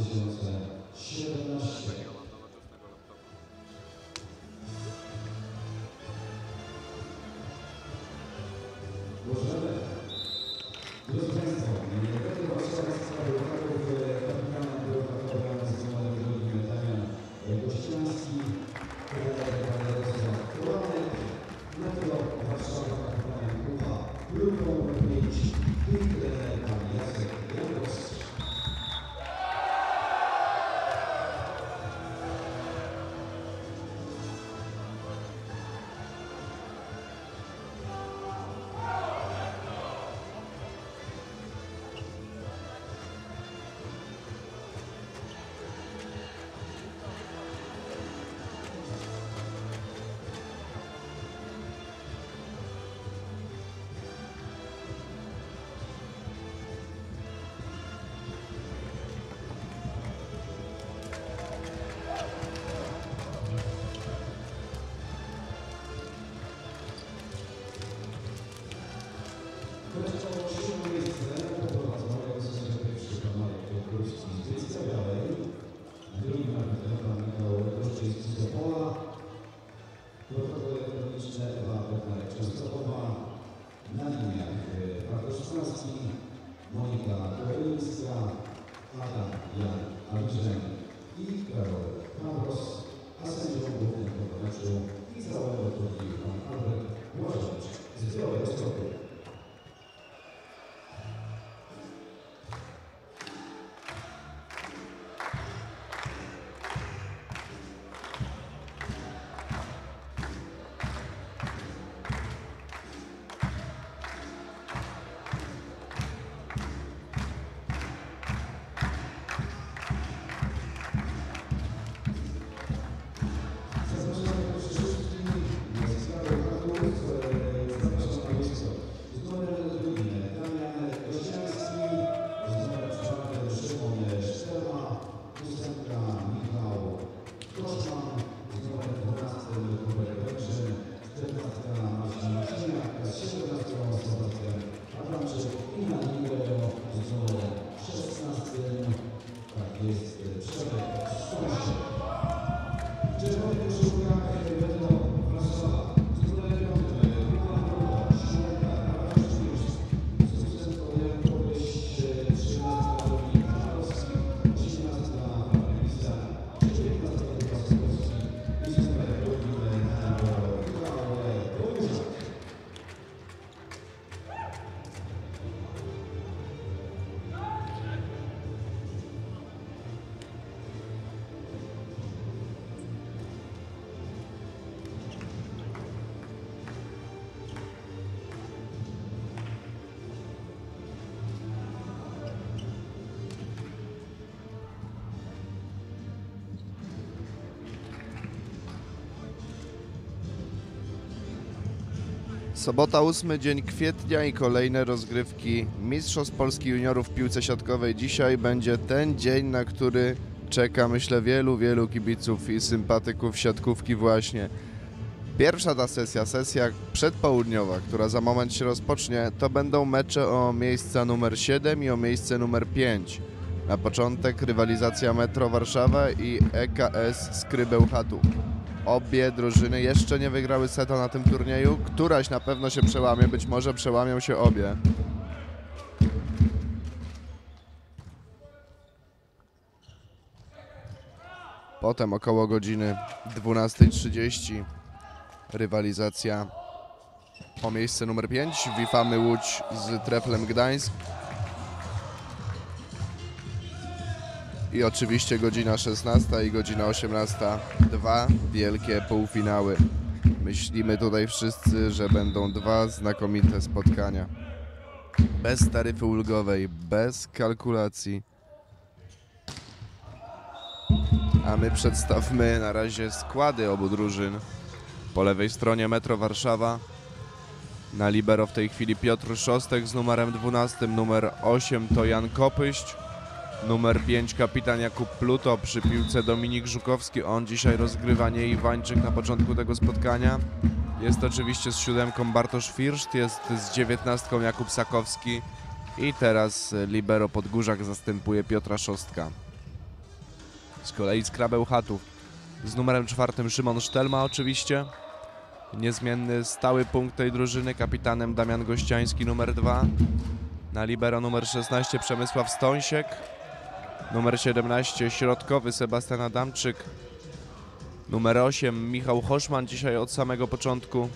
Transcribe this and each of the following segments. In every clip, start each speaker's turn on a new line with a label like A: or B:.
A: 2017. Możemy. Drodzy Państwo, Regaty Warszawska Białogardów kapitana Białogardowego z numerem drugim Damian Gościański, Jarosław Kolanek, Metro Warszawa kapitana Grupa, grupą numer 5, i trener pan Jacek Jankowski. Monika Koryńska, Adam Jan Alczynek i Karol Kamros, a sędzią głównym tego meczu i całego turnieju pan Albert Błażewicz z Białegostoku.
B: Sobota, 8 dzień kwietnia i kolejne rozgrywki Mistrzostw Polski Juniorów w piłce siatkowej. Dzisiaj będzie ten dzień, na który czeka, myślę, wielu kibiców i sympatyków siatkówki właśnie. Pierwsza ta sesja przedpołudniowa, która za moment się rozpocznie, to będą mecze o miejsca numer 7 i o miejsce numer 5. Na początek rywalizacja Metro Warszawa i EKS Skry Bełchatów. Obie drużyny jeszcze nie wygrały seta na tym turnieju. Któraś na pewno się przełamie, być może przełamią się obie. Potem około godziny 12:30 rywalizacja o miejsce numer 5. Wifamy Łódź z Treflem Gdańsk. I oczywiście godzina 16 i godzina 18. Dwa wielkie półfinały. Myślimy tutaj wszyscy, że będą dwa znakomite spotkania. Bez taryfy ulgowej, bez kalkulacji. A my przedstawmy na razie składy obu drużyn. Po lewej stronie Metro Warszawa. Na libero w tej chwili Piotr Szostek z numerem 12, numer 8 to Jan Kopyść. Numer 5 kapitan Jakub Pluto, przy piłce Dominik Żukowski, on dzisiaj rozgrywa, nie Iwańczyk na początku tego spotkania. Jest oczywiście z 7 Bartosz Firszt, jest z 19 Jakub Sakowski i teraz libero Podgórzak zastępuje Piotra Szostka. Z kolei z Krabełchatów z numerem 4 Szymon Sztelma oczywiście. Niezmienny stały punkt tej drużyny, kapitanem Damian Gościański numer 2. Na libero numer 16 Przemysław Stąsiek. Numer 17 środkowy Sebastian Adamczyk. Numer 8 Michał Hoszman dzisiaj od samego początku.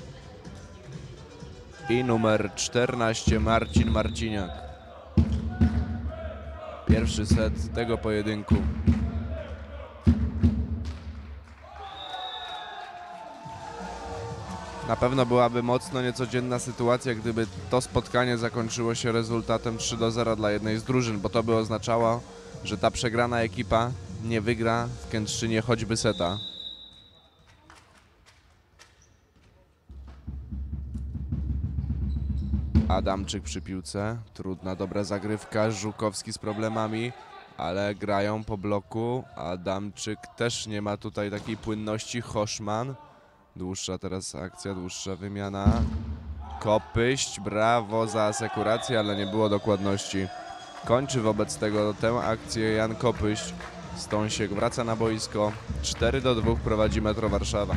B: I numer 14 Marcin Marciniak. Pierwszy set tego pojedynku. Na pewno byłaby mocno niecodzienna sytuacja, gdyby to spotkanie zakończyło się rezultatem 3-0 dla jednej z drużyn, bo to by oznaczało, że ta przegrana ekipa nie wygra w Kętrzynie choćby seta. Adamczyk przy piłce, trudna, dobra zagrywka, Żukowski z problemami, ale grają po bloku. Adamczyk też nie ma tutaj takiej płynności. Hoszman, dłuższa teraz akcja, dłuższa wymiana. Kopyść, brawo za asekurację, ale nie było dokładności. Kończy wobec tego tę akcję Jan Kopyść. Stąsiek wraca na boisko. 4-2 prowadzi Metro Warszawa.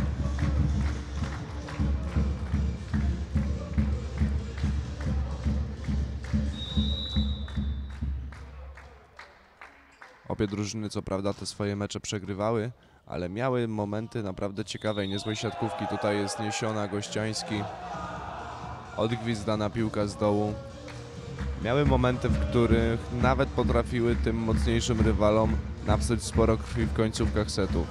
B: Obie drużyny co prawda te swoje mecze przegrywały, ale miały momenty naprawdę ciekawej, niezłej siatkówki. Tutaj jest niesiona, Gościański, odgwizdana piłka z dołu. Miały momenty, w których nawet potrafiły tym mocniejszym rywalom napsuć sporo krwi w końcówkach setów.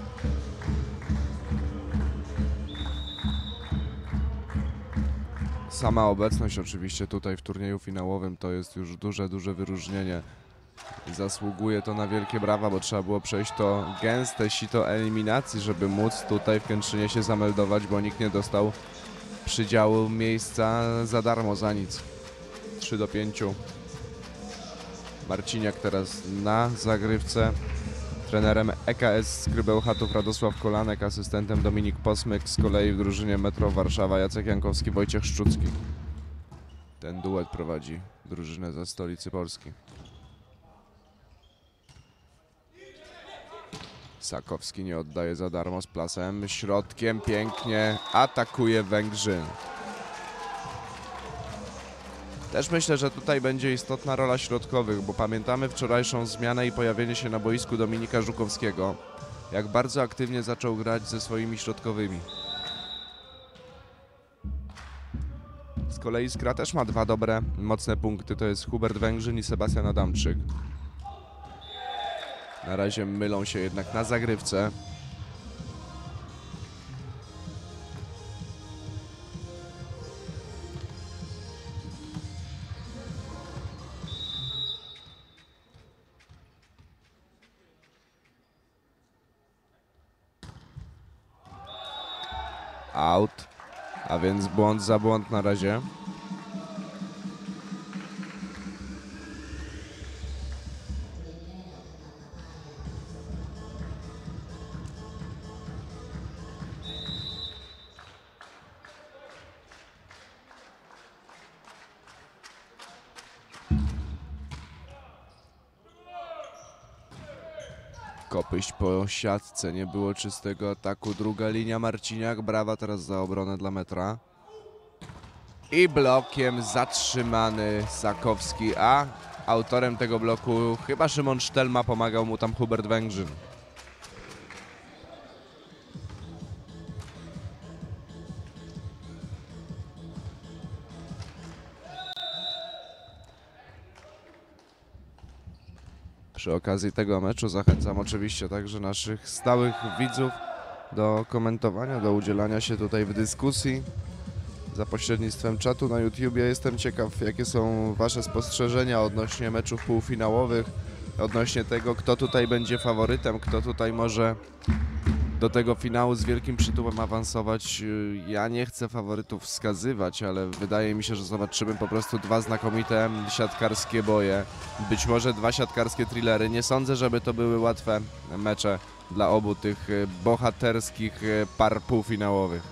B: Sama obecność oczywiście tutaj w turnieju finałowym to jest już duże wyróżnienie. Zasługuje to na wielkie brawa, bo trzeba było przejść to gęste sito eliminacji, żeby móc tutaj w Kętrzynie się zameldować, bo nikt nie dostał przydziału miejsca za darmo, za nic. 3-5. Marciniak teraz na zagrywce. Trenerem EKS z Krybełchatów Radosław Kolanek, asystentem Dominik Posmyk, z kolei w drużynie Metro Warszawa Jacek Jankowski, Wojciech Szczucki. Ten duet prowadzi drużynę ze stolicy Polski. Sakowski nie oddaje za darmo z plasem. Środkiem pięknie atakuje Węgrzyn. Też myślę, że tutaj będzie istotna rola środkowych, bo pamiętamy wczorajszą zmianę i pojawienie się na boisku Dominika Żukowskiego. Jak bardzo aktywnie zaczął grać ze swoimi środkowymi. Z kolei Skra też ma dwa dobre, mocne punkty. To jest Hubert Węgrzyn i Sebastian Adamczyk. Na razie mylą się jednak na zagrywce. Out, a więc błąd za błąd na razie. Kopyść po siatce, nie było czystego ataku. Druga linia, Marciniak, brawa teraz za obronę dla Metra. I blokiem zatrzymany Sakowski, a autorem tego bloku chyba Szymon Sztelma, pomagał mu tam Hubert Węgrzyn. Przy okazji tego meczu zachęcam oczywiście także naszych stałych widzów do komentowania, do udzielania się tutaj w dyskusji za pośrednictwem czatu na YouTubie. Jestem ciekaw, jakie są wasze spostrzeżenia odnośnie meczów półfinałowych, odnośnie tego, kto tutaj będzie faworytem, kto tutaj może do tego finału z wielkim przytupem awansować. Ja nie chcę faworytów wskazywać, ale wydaje mi się, że zobaczymy po prostu dwa znakomite siatkarskie boje. Być może dwa siatkarskie thrillery. Nie sądzę, żeby to były łatwe mecze dla obu tych bohaterskich par półfinałowych.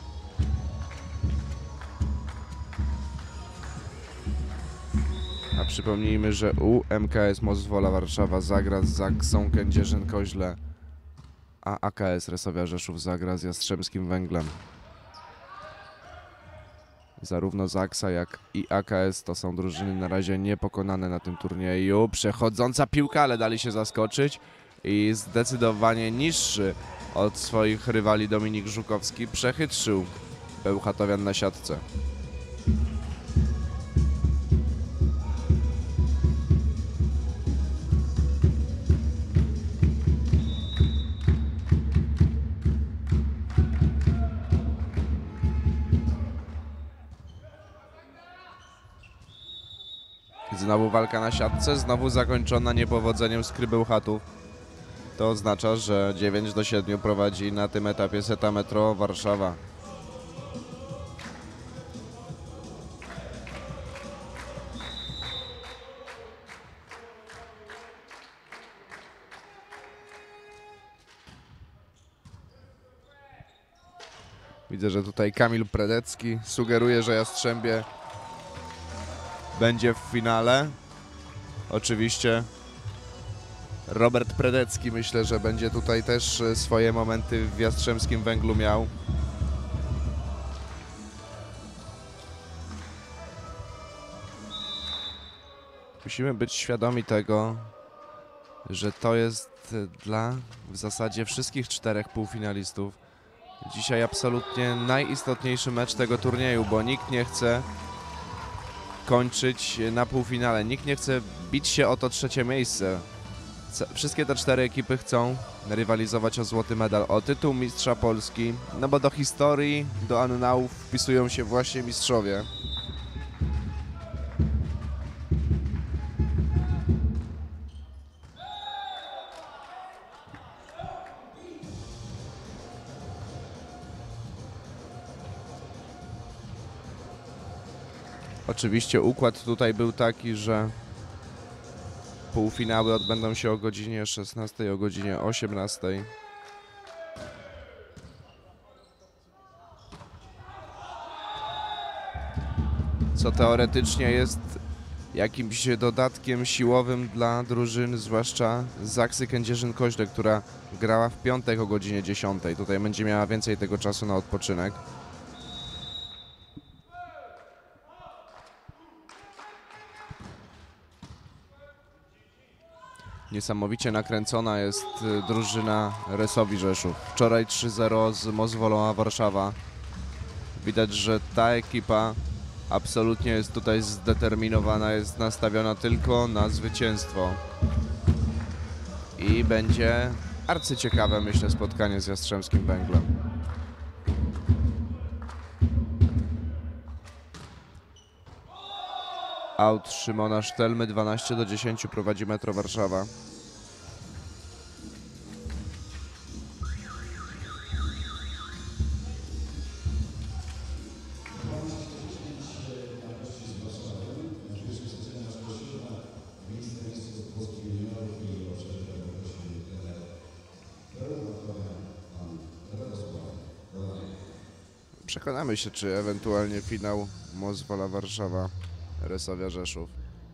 B: A Przypomnijmy, że UMKS Mozwola Warszawa zagra z Zaksą Kędzierzyn-Koźle, a AKS Resowia Rzeszów zagra z Jastrzębskim Węglem. Zarówno Zaksa, jak i AKS to są drużyny na razie niepokonane na tym turnieju. Przechodząca piłka, ale dali się zaskoczyć i zdecydowanie niższy od swoich rywali Dominik Żukowski przechytrzył Bełchatowian na siatce. Znowu walka na siatce, znowu zakończona niepowodzeniem Skry Bełchatów. To oznacza, że 9-7 prowadzi na tym etapie Zeta Metro Warszawa. Widzę, że tutaj Kamil Predecki sugeruje, że Jastrzębie będzie w finale. Oczywiście Robert Predecki myślę, że będzie tutaj też swoje momenty w Jastrzębskim Węglu miał. Musimy być świadomi tego, że to jest dla w zasadzie wszystkich 4 półfinalistów dzisiaj absolutnie najistotniejszy mecz tego turnieju, bo nikt nie chce kończyć na półfinale. Nikt nie chce bić się o to 3. miejsce. Wszystkie te 4 ekipy chcą rywalizować o złoty medal, o tytuł mistrza Polski, no bo do historii, do annałów wpisują się właśnie mistrzowie. Oczywiście układ tutaj był taki, że półfinały odbędą się o godzinie 16, o godzinie 18. Co teoretycznie jest jakimś dodatkiem siłowym dla drużyn, zwłaszcza Zaksy Kędzierzyn-Koźle, która grała w piątek o godzinie 10. Tutaj będzie miała więcej tego czasu na odpoczynek. Niesamowicie nakręcona jest drużyna Resowi Rzeszów. Wczoraj 3-0 z Mozwolą Warszawa. Widać, że ta ekipa absolutnie jest tutaj zdeterminowana, jest nastawiona tylko na zwycięstwo. I będzie arcyciekawe, myślę, spotkanie z Jastrzębskim Węglem. Aut Szymona Sztelmy, 12-10 prowadzi Metro Warszawa. Przekonamy się, czy ewentualnie finał Mozwola Warszawa, Resowia Rzeszów.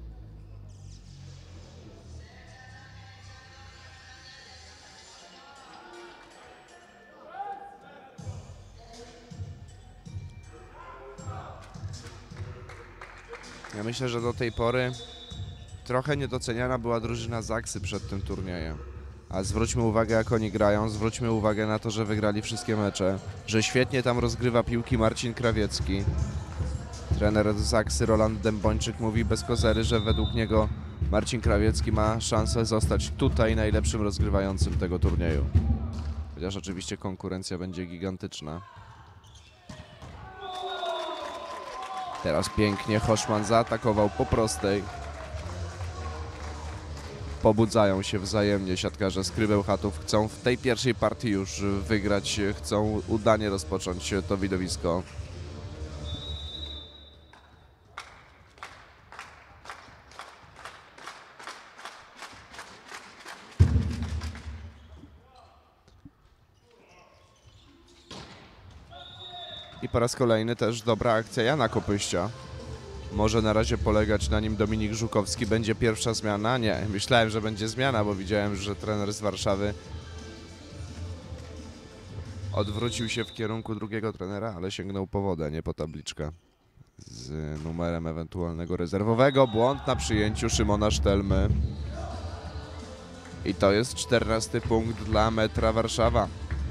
B: Ja myślę, że do tej pory trochę niedoceniana była drużyna Zaksy przed tym turniejem. A zwróćmy uwagę, jak oni grają, zwróćmy uwagę na to, że wygrali wszystkie mecze, że świetnie tam rozgrywa piłki Marcin Krawiecki. Trener Zaksy Roland Dębończyk mówi bez kozery, że według niego Marcin Krawiecki ma szansę zostać tutaj najlepszym rozgrywającym tego turnieju. Chociaż oczywiście konkurencja będzie gigantyczna. Teraz pięknie Hoszman zaatakował po prostej. Pobudzają się wzajemnie siatkarze Skry Bełchatów. Chcą w tej pierwszej partii już wygrać, chcą udanie rozpocząć to widowisko. I po raz kolejny też dobra akcja Jana Kopyścia. może na razie polegać na nim Dominik Żukowski. Będzie pierwsza zmiana? Nie, myślałem, że będzie zmiana, bo widziałem, że trener z Warszawy odwrócił się w kierunku drugiego trenera, ale sięgnął po wodę, nie po tabliczkę z numerem ewentualnego rezerwowego. Błąd na przyjęciu Szymona Sztelmy. I to jest 14 punkt dla Metra Warszawa.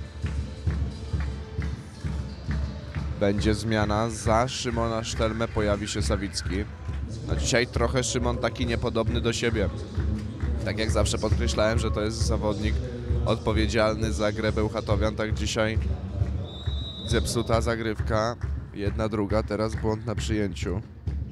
B: Będzie zmiana, za Szymona Sztelmę pojawi się Sawicki. No dzisiaj trochę Szymon taki niepodobny do siebie. Tak jak zawsze podkreślałem, że to jest zawodnik odpowiedzialny za grę Bełchatowian, tak dzisiaj zepsuta zagrywka. Jedna, druga, teraz błąd na przyjęciu.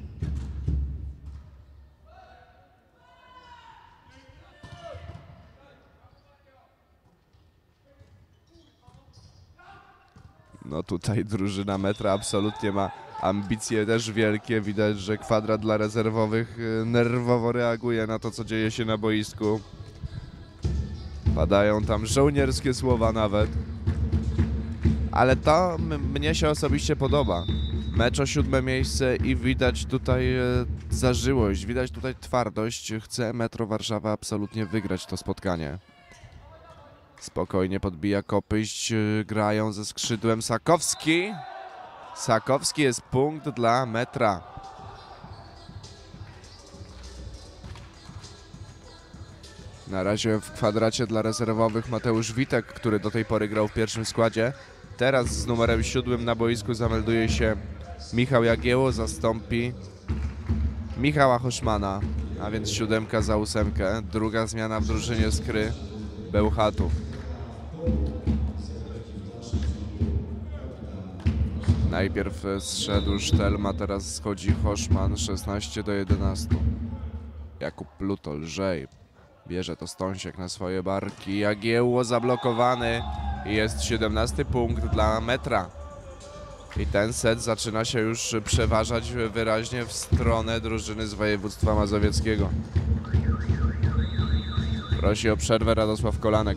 B: No tutaj drużyna Metra absolutnie ma ambicje też wielkie. Widać, że kwadrat dla rezerwowych nerwowo reaguje na to, co dzieje się na boisku. Padają tam żołnierskie słowa nawet. Ale to mnie się osobiście podoba. Mecz o 7. miejsce i widać tutaj zażyłość, widać tutaj twardość. Chce Metro Warszawa absolutnie wygrać to spotkanie. Spokojnie podbija Kopyś, grają ze skrzydłem Sakowski. Sakowski jest punkt dla Metra. Na razie w kwadracie dla rezerwowych Mateusz Witek, który do tej pory grał w pierwszym składzie. Teraz z numerem 7 na boisku zamelduje się Michał Jagiełło, zastąpi Michała Hoszmana, a więc 7 za 8. Druga zmiana w drużynie Skry Bełchatów. Najpierw zszedł Sztelma, teraz schodzi Hoszman, 16-11. Jakub Pluto, lżej. Bierze to Stąsiek na swoje barki. Jagiełło zablokowany. I jest 17 punkt dla Metra. I ten set zaczyna się już przeważać wyraźnie w stronę drużyny z województwa mazowieckiego. Prosi o przerwę Radosław Kolanek.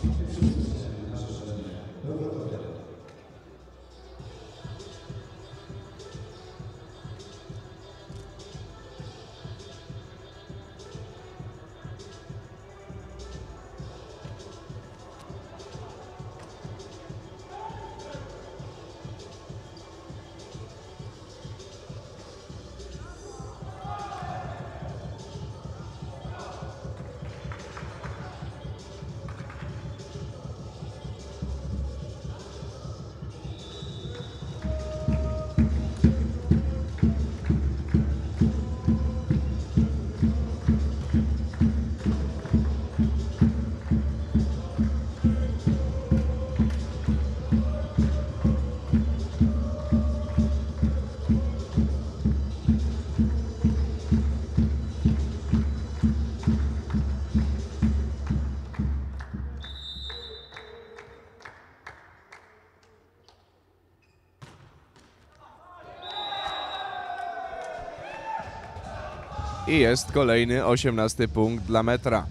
B: I jest kolejny 18 punkt dla Metra.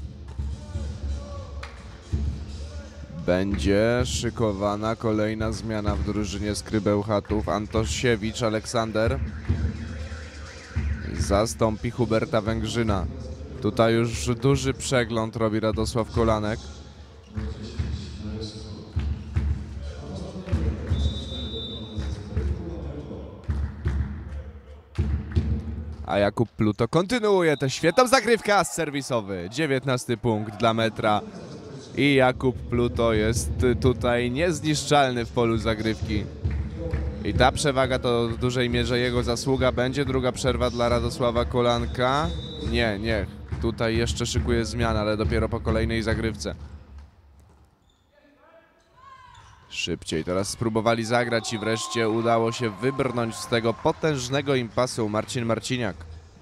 B: Będzie szykowana kolejna zmiana w drużynie Skry Bełchatów. Antosiewicz Aleksander zastąpi Huberta Węgrzyna. Tutaj już duży przegląd robi Radosław Kolanek. A Jakub Pluto kontynuuje tę świetną zagrywkę, as serwisowy. 19 punkt dla Metra. I Jakub Pluto jest tutaj niezniszczalny w polu zagrywki. I ta przewaga to w dużej mierze jego zasługa. Będzie druga przerwa dla Radosława Kolanka. Nie. Tutaj jeszcze szykuje zmianę, ale dopiero po kolejnej zagrywce. Szybciej teraz spróbowali zagrać i wreszcie udało się wybrnąć z tego potężnego impasu Marcin Marciniak.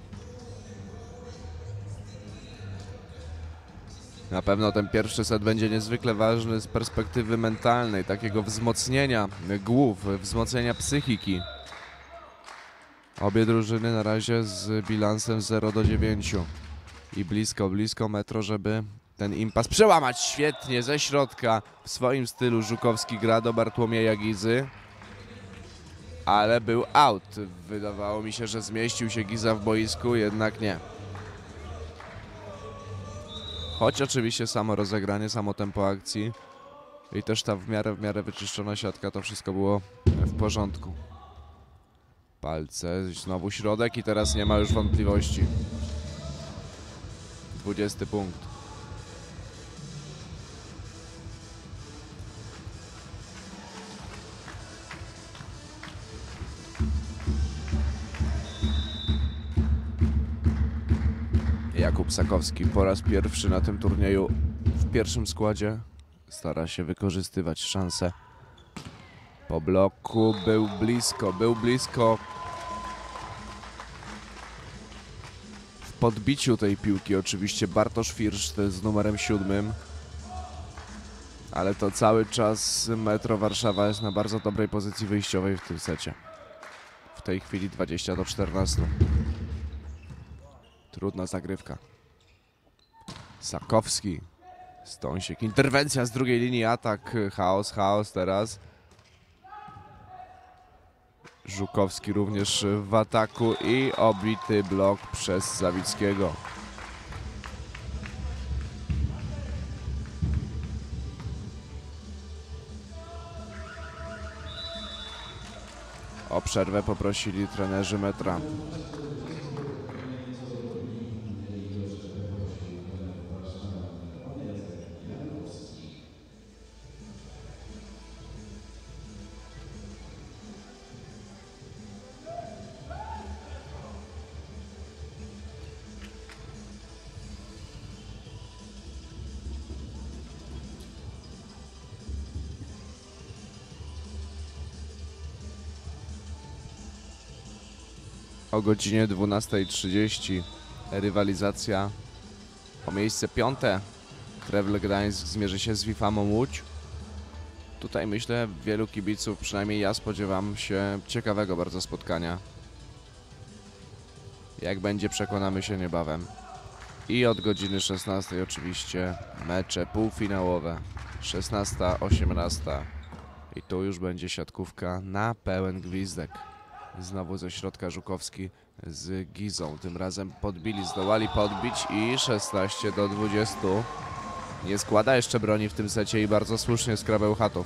B: Na pewno ten pierwszy set będzie niezwykle ważny z perspektywy mentalnej, takiego wzmocnienia głów, wzmocnienia psychiki. Obie drużyny na razie z bilansem 0-9 i blisko Metro, żeby ten impas przełamać. Świetnie ze środka w swoim stylu Żukowski gra do Bartłomieja Gizy. ale był out. Wydawało mi się, że zmieścił się Giza w boisku, jednak nie. Choć oczywiście samo rozegranie, samo tempo akcji i też ta w miarę wyczyszczona siatka, to wszystko było w porządku. Palce, znowu środek i teraz nie ma już wątpliwości. 20 punkt. Jakub Sakowski po raz pierwszy na tym turnieju w pierwszym składzie. Stara się wykorzystywać szanse. Po bloku był blisko. W podbiciu tej piłki oczywiście Bartosz Firsz z numerem 7. Ale to cały czas Metro Warszawa jest na bardzo dobrej pozycji wyjściowej w tym secie. W tej chwili 20-14. Trudna zagrywka. Sakowski. Stąsiek. Interwencja z drugiej linii. Atak. Chaos teraz. Żukowski również w ataku i obity blok przez Zawickiego. O przerwę poprosili trenerzy Metra. O godzinie 12:30 rywalizacja o miejsce 5. Trewle Gdańsk zmierzy się z Wifamą Łódź. Tutaj myślę wielu kibiców, przynajmniej ja spodziewam się ciekawego bardzo spotkania. Jak będzie, przekonamy się niebawem. I od godziny 16 oczywiście mecze półfinałowe. 16, 18. I tu już będzie siatkówka na pełen gwizdek. Znowu ze środka Żukowski z Gizą. Tym razem zdołali podbić i 16-20. Nie składa jeszcze broni w tym secie i bardzo słusznie Skra Bełchatów.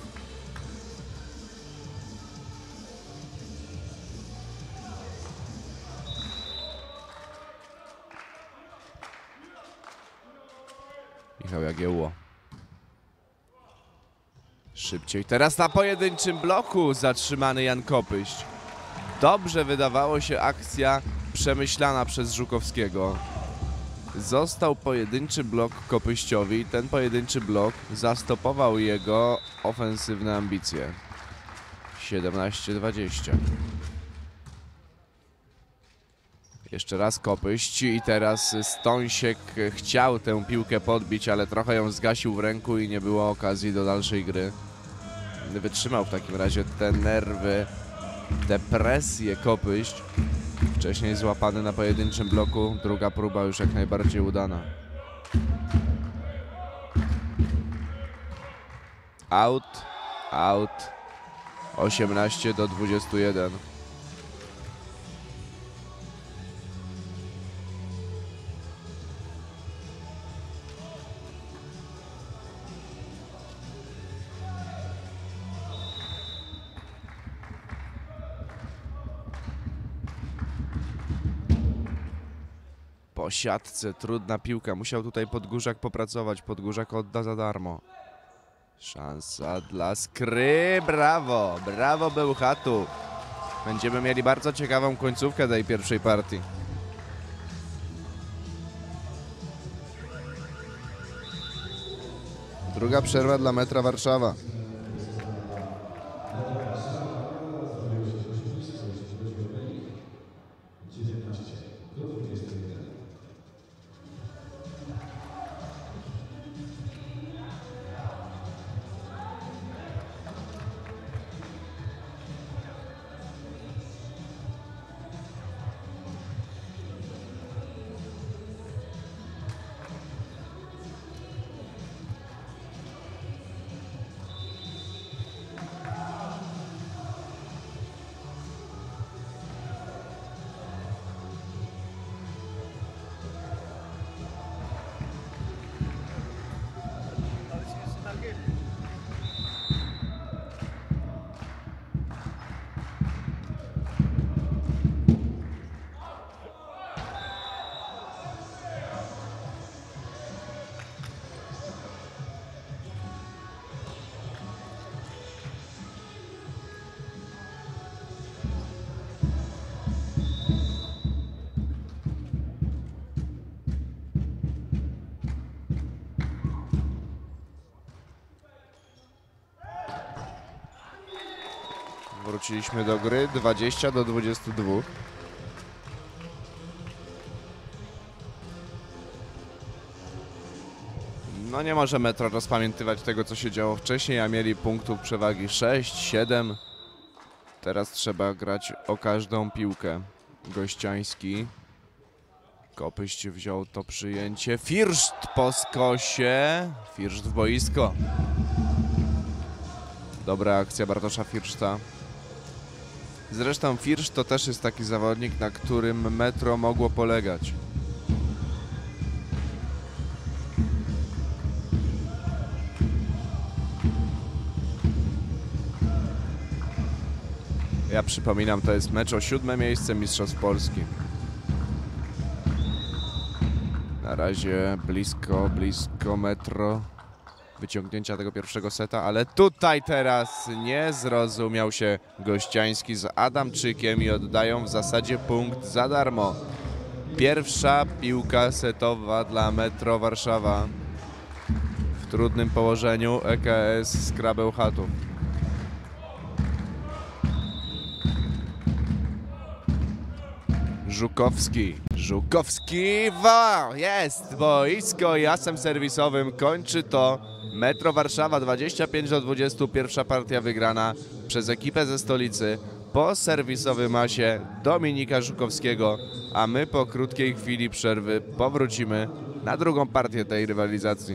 B: Michał Jagiełło. Szybciej. Teraz na pojedynczym bloku zatrzymany Jan Kopyść. Dobrze wydawało się akcja przemyślana przez Żukowskiego. Został pojedynczy blok Kopyściowi i ten pojedynczy blok zastopował jego ofensywne ambicje. 17-20. Jeszcze raz Kopyść i teraz Stąsiek chciał tę piłkę podbić, ale trochę ją zgasił w ręku i nie było okazji do dalszej gry. Wytrzymał w takim razie te nerwy, tę presję Kopyść. Wcześniej złapany na pojedynczym bloku, druga próba już jak najbardziej udana. Out. 18-21. Po siatce, trudna piłka. Musiał tutaj Podgórzak popracować. Podgórzak odda za darmo. Szansa dla Skry. Brawo! Brawo Bełchatów. Będziemy mieli bardzo ciekawą końcówkę tej pierwszej partii. Druga przerwa dla Metra Warszawa. Wróciliśmy do gry 20-22. No nie może Metro rozpamiętywać tego, co się działo wcześniej, a mieli punktów przewagi 6, 7. Teraz trzeba grać o każdą piłkę. Gościański. Kopyść wziął to przyjęcie. Firszt po skosie. Firszt w boisko. Dobra akcja Bartosza Firszta. Zresztą Firszt to też jest taki zawodnik, na którym Metro mogło polegać. Ja przypominam, to jest mecz o 7. miejsce Mistrzostw Polski. Na razie blisko Metro wyciągnięcia tego pierwszego seta, ale tutaj teraz nie zrozumiał się Gościański z Adamczykiem i oddają w zasadzie punkt za darmo. Pierwsza piłka setowa dla Metro Warszawa w trudnym położeniu EKS Skra Bełchatów. Żukowski, wow, jest boisko i asem serwisowym kończy to Metro Warszawa 25-20, pierwsza partia wygrana przez ekipę ze stolicy po serwisowym asie Dominika Żukowskiego, a my po krótkiej chwili przerwy powrócimy na drugą partię tej rywalizacji.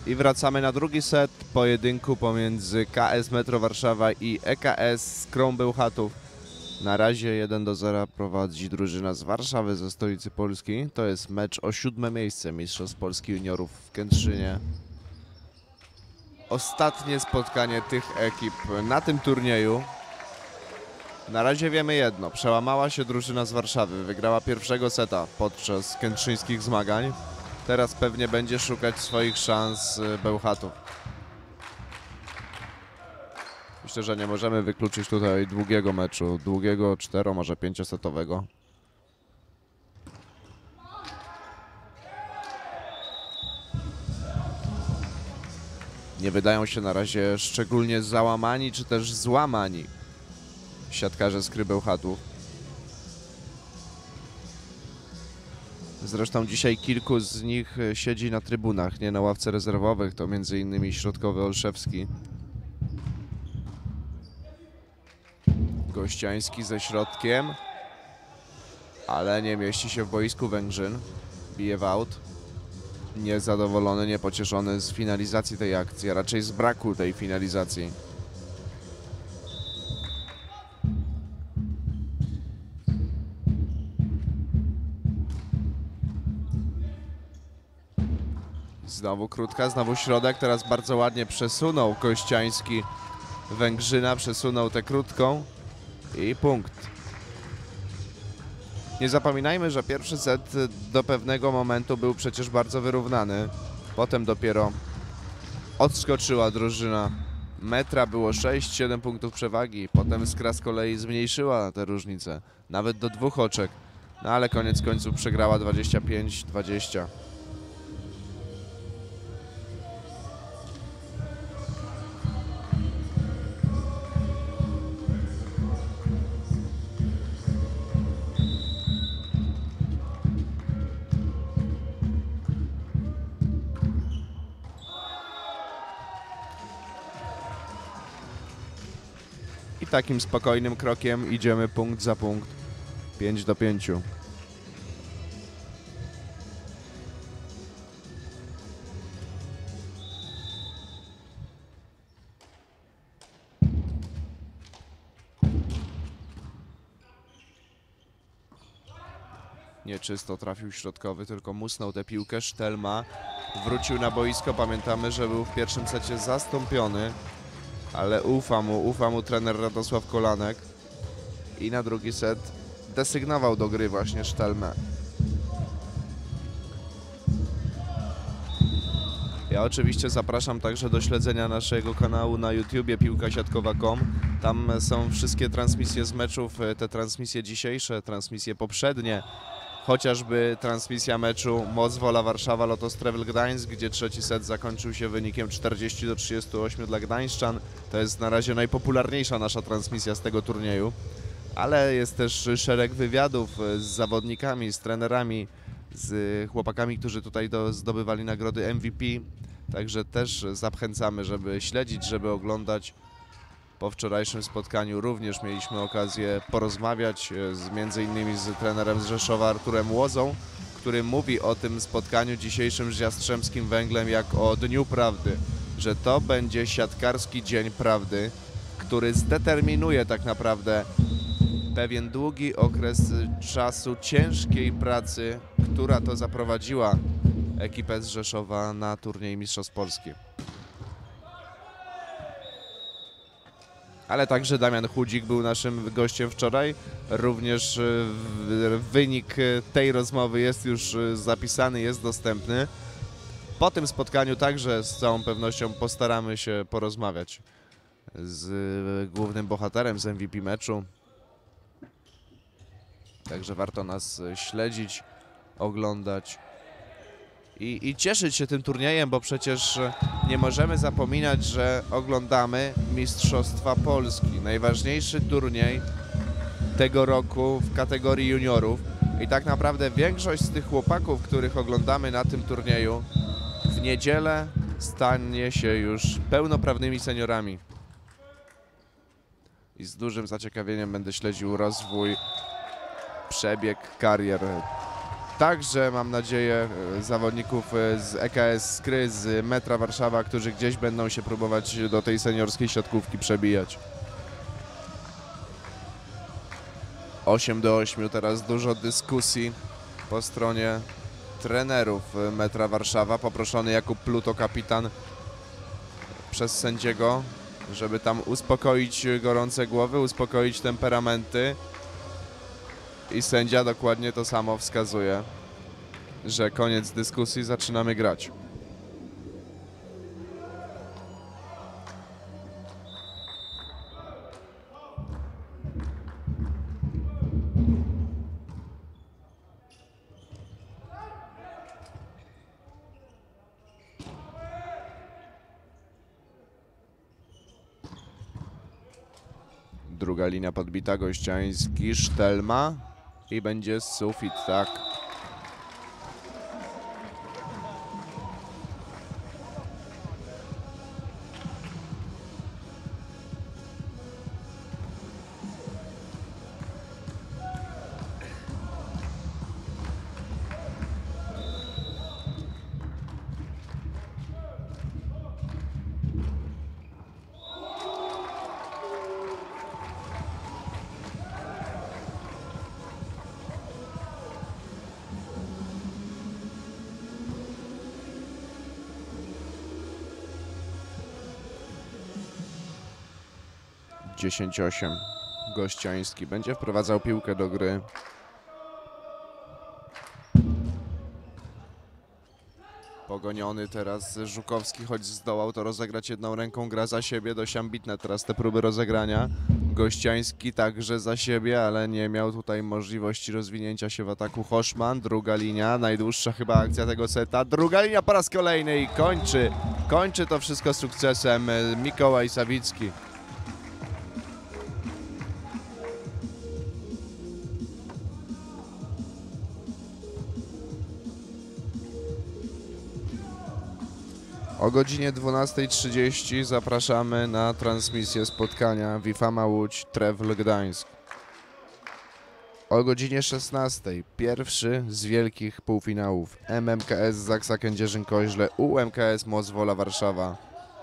B: I wracamy na drugi set pojedynku pomiędzy KS Metro Warszawa i EKS Skrom Bełchatów. Na razie 1-0 prowadzi drużyna z Warszawy, ze stolicy Polski. To jest mecz o 7. miejsce Mistrzostw Polski Juniorów w Kętrzynie. Ostatnie spotkanie tych ekip na tym turnieju. Na razie wiemy jedno, przełamała się drużyna z Warszawy, wygrała pierwszego seta podczas kętrzyńskich zmagań. Teraz pewnie będzie szukać swoich szans Bełchatów. Myślę, że nie możemy wykluczyć tutaj długiego meczu, długiego 4, może 5-setowego. Nie wydają się na razie szczególnie załamani, czy też złamani siatkarze z Skry Bełchatów. Zresztą dzisiaj kilku z nich siedzi na trybunach, nie na ławce rezerwowych, to m.in. środkowy Olszewski. Gościański ze środkiem, ale nie mieści się w boisku Węgrzyn. Bije w aut. Niezadowolony, niepocieszony z finalizacji tej akcji, a raczej z braku tej finalizacji. Znowu krótka, znowu środek, teraz bardzo ładnie przesunął Gościański Węgrzyna, przesunął tę krótką i punkt. Nie zapominajmy, że pierwszy set do pewnego momentu był przecież bardzo wyrównany. Potem dopiero odskoczyła drużyna Metra, było 6-7 punktów przewagi. Potem Skra z kolei zmniejszyła tę różnicę, nawet do 2 oczek. No ale koniec końców przegrała 25-20. I takim spokojnym krokiem idziemy punkt za punkt, 5-5. Nieczysto trafił środkowy, tylko musnął tę piłkę. Sztelma wrócił na boisko. Pamiętamy, że był w pierwszym secie zastąpiony, ale ufa mu trener Radosław Kolanek i na drugi set desygnował do gry właśnie Sztelmę. Ja oczywiście zapraszam także do śledzenia naszego kanału na YouTubie piłkasiatkowa.com. Tam są wszystkie transmisje z meczów, te transmisje dzisiejsze, transmisje poprzednie. Chociażby transmisja meczu Moc Wola Warszawa Lotos Trevel Gdańsk, gdzie trzeci set zakończył się wynikiem 40-38 dla gdańszczan. To jest na razie najpopularniejsza nasza transmisja z tego turnieju. Ale jest też szereg wywiadów z zawodnikami, z trenerami, z chłopakami, którzy tutaj zdobywali nagrody MVP. Także też zachęcamy, żeby śledzić, żeby oglądać. Po wczorajszym spotkaniu również mieliśmy okazję porozmawiać między innymi z trenerem z Rzeszowa Arturem Łozą, który mówi o tym spotkaniu dzisiejszym z Jastrzębskim Węglem jak o Dniu Prawdy, że to będzie siatkarski Dzień Prawdy, który zdeterminuje tak naprawdę pewien długi okres czasu ciężkiej pracy, która to zaprowadziła ekipę z Rzeszowa na turniej Mistrzostw Polski. Ale także Damian Chudzik był naszym gościem wczoraj. Również wynik tej rozmowy jest już zapisany, jest dostępny. Po tym spotkaniu także z całą pewnością postaramy się porozmawiać z głównym bohaterem, z MVP meczu. Także warto nas śledzić, oglądać i cieszyć się tym turniejem, bo przecież nie możemy zapominać, że oglądamy Mistrzostwa Polski. Najważniejszy turniej tego roku w kategorii juniorów. I tak naprawdę większość z tych chłopaków, których oglądamy na tym turnieju, w niedzielę stanie się już pełnoprawnymi seniorami. I z dużym zaciekawieniem będę śledził rozwój, przebieg karier także mam nadzieję zawodników z EKS Skry, z Metra Warszawa, którzy gdzieś będą się próbować do tej seniorskiej siatkówki przebijać. 8-8, teraz dużo dyskusji po stronie trenerów Metra Warszawa. Poproszony Jakub Pluto, kapitan, przez sędziego, żeby tam uspokoić gorące głowy, uspokoić temperamenty. I sędzia dokładnie to samo wskazuje, że koniec dyskusji, zaczynamy grać. Druga linia podbita, Gościański, Sztelma i będzie sufit, tak. Dziesięć 8. Gościański będzie wprowadzał piłkę do gry. Pogoniony teraz Żukowski, choć zdołał to rozegrać jedną ręką, gra za siebie, dość ambitne teraz te próby rozegrania. Gościański także za siebie, ale nie miał tutaj możliwości rozwinięcia się w ataku. Hoszman, druga linia, najdłuższa chyba akcja tego seta. Druga linia po raz kolejny i kończy to wszystko sukcesem Mikołaj Sawicki. O godzinie 12:30 zapraszamy na transmisję spotkania Wifama Łódź, Trewl Gdańsk. O godzinie 16:00 pierwszy z wielkich półfinałów MMKS Zaksa Kędzierzyn-Koźle, UMKS Mozwola Warszawa.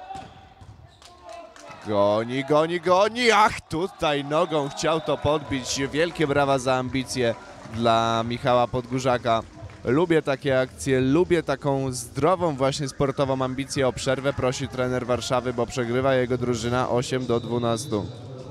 B: Goni, ach, tutaj nogą chciał to podbić. Wielkie brawa za ambicje dla Michała Podgórzaka. Lubię takie akcje, lubię taką zdrową właśnie sportową ambicję. O przerwę prosi trener Warszawy, bo przegrywa jego drużyna 8-12.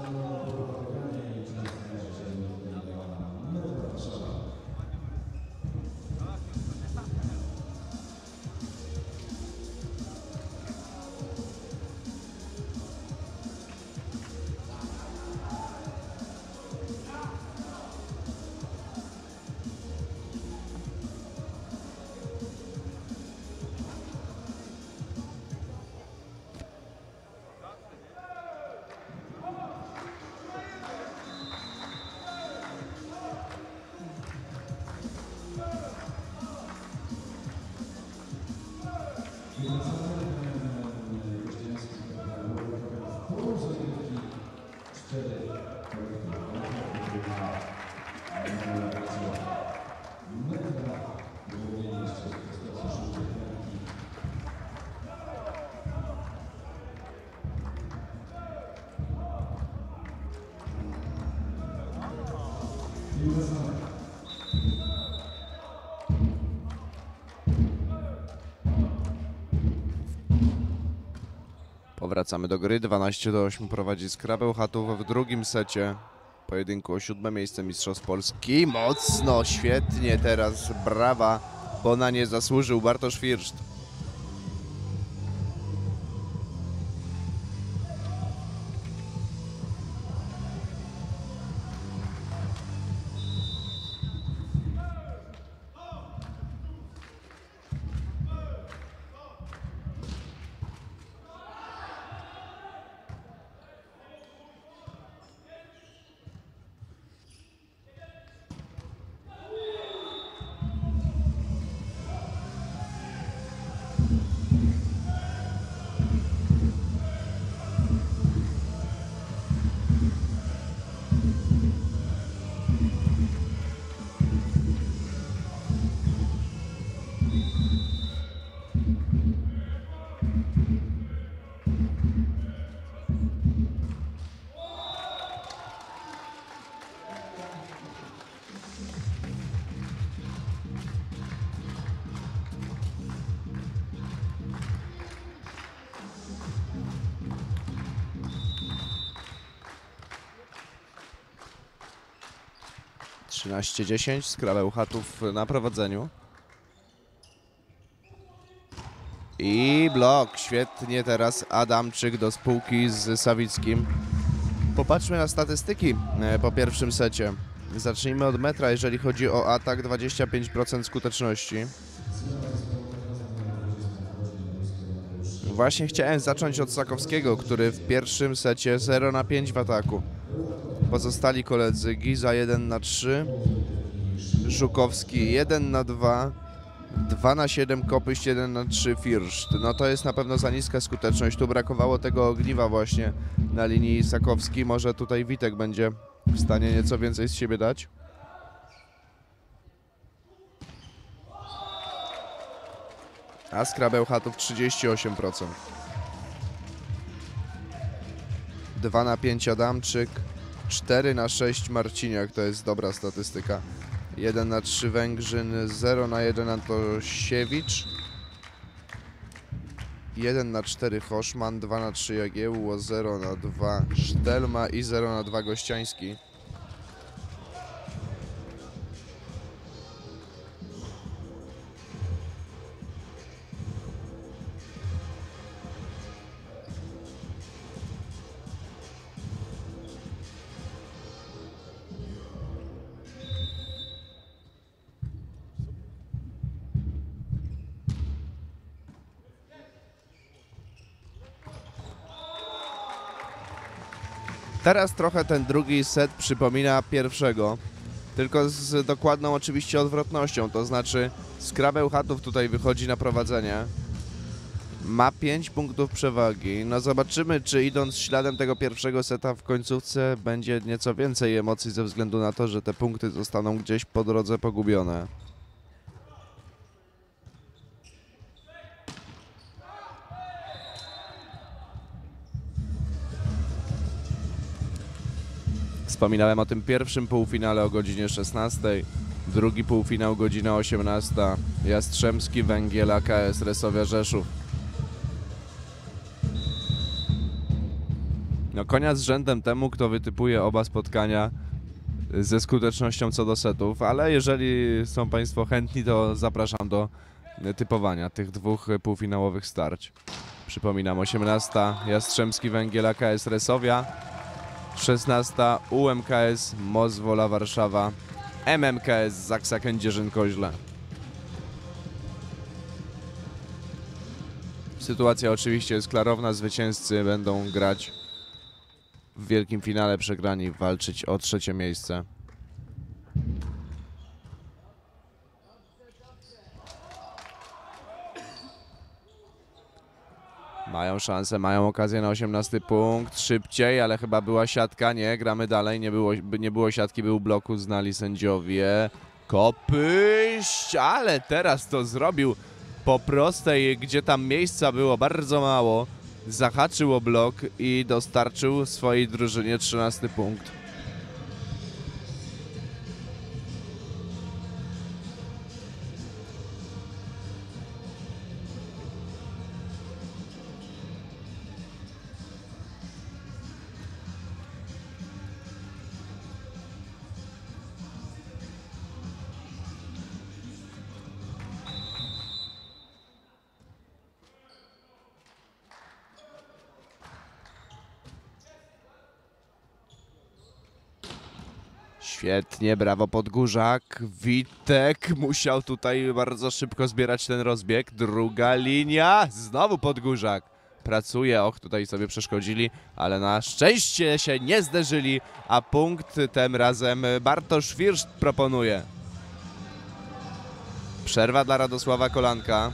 B: Powracamy do gry. 12-8 prowadzi Skrabeł Chatów w drugim secie pojedynku o 7. miejsce Mistrzostw Polski. Mocno, świetnie teraz, brawa, bo na nie zasłużył Bartosz Firszt. 13-10, Skrabeł Chatów na prowadzeniu. I blok, świetnie teraz Adamczyk do spółki z Sawickim. Popatrzmy na statystyki po pierwszym secie. Zacznijmy od metra, jeżeli chodzi o atak, 25% skuteczności. Właśnie chciałem zacząć od Sakowskiego, który w pierwszym secie 0 na 5 w ataku. Pozostali koledzy Giza 1 na 3, Żukowski 1 na 2, 2 na 7, Kopyść 1 na 3, Firszt. No to jest na pewno za niska skuteczność. Tu brakowało tego ogniwa właśnie na linii Sakowski. Może tutaj Witek będzie w stanie nieco więcej z siebie dać. A Skrabeł Chatów 38%. 2 na 5 Adamczyk, 4 na 6 Marciniak, to jest dobra statystyka. 1 na 3 Węgrzyn, 0 na 1 Antosiewicz, 1 na 4 Hoszman, 2 na 3 Jagiełło, 0 na 2 Sztelma i 0 na 2 Gościański. Teraz trochę ten drugi set przypomina pierwszego, tylko z dokładną oczywiście odwrotnością, to znaczy Skrabeł Chatów tutaj wychodzi na prowadzenie, ma 5 punktów przewagi. No zobaczymy, czy idąc śladem tego pierwszego seta w końcówce będzie nieco więcej emocji ze względu na to, że te punkty zostaną gdzieś po drodze pogubione. Wspominałem o tym pierwszym półfinale o godzinie 16, drugi półfinał godzina 18, Jastrzębski Węgiel AKS Resowia Rzeszów. No konia z rzędem temu, kto wytypuje oba spotkania ze skutecznością co do setów, ale jeżeli są Państwo chętni, to zapraszam do typowania tych dwóch półfinałowych starć. Przypominam, 18 Jastrzębski Węgiel AKS Resowia, 16 UMKS Mozwola Warszawa, MMKS Zaksa Kędzierzyn-Koźle. Sytuacja oczywiście jest klarowna, zwycięzcy będą grać w wielkim finale, przegrani walczyć o trzecie miejsce. Mają szansę, mają okazję na 18 punkt, szybciej, ale chyba była siatka, nie, gramy dalej, nie było siatki, był blok, uznali sędziowie. Kopyść, ale teraz to zrobił po prostej, gdzie tam miejsca było bardzo mało, zahaczył o blok i dostarczył swojej drużynie 13 punkt. Świetnie, brawo Podgórzak. Witek musiał tutaj bardzo szybko zbierać ten rozbieg. Druga linia, znowu Podgórzak. Pracuje, och, tutaj sobie przeszkodzili, ale na szczęście się nie zderzyli, a punkt tym razem Bartosz Firszt proponuje. Przerwa dla Radosława Kolanka.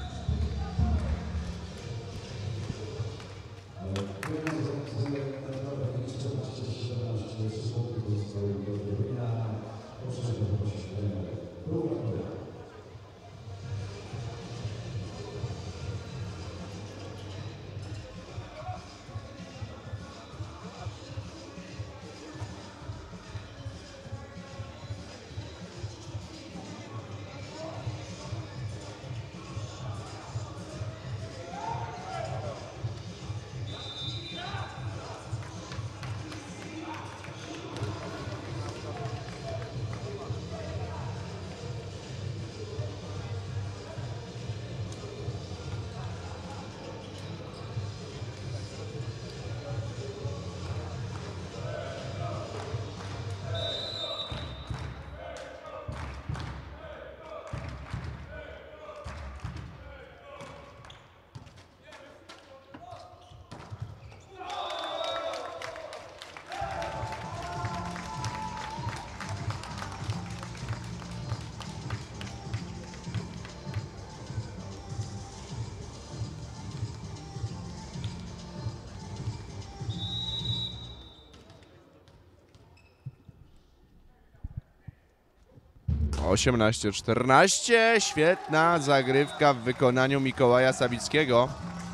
B: 18-14. Świetna zagrywka w wykonaniu Mikołaja Sawickiego.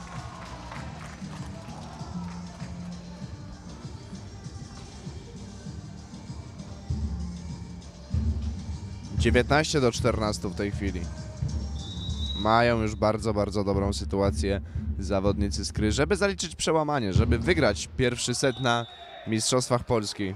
B: 19-14 w tej chwili. Mają już bardzo, bardzo dobrą sytuację zawodnicy Skry, żeby zaliczyć przełamanie, żeby wygrać pierwszy set na Mistrzostwach Polski.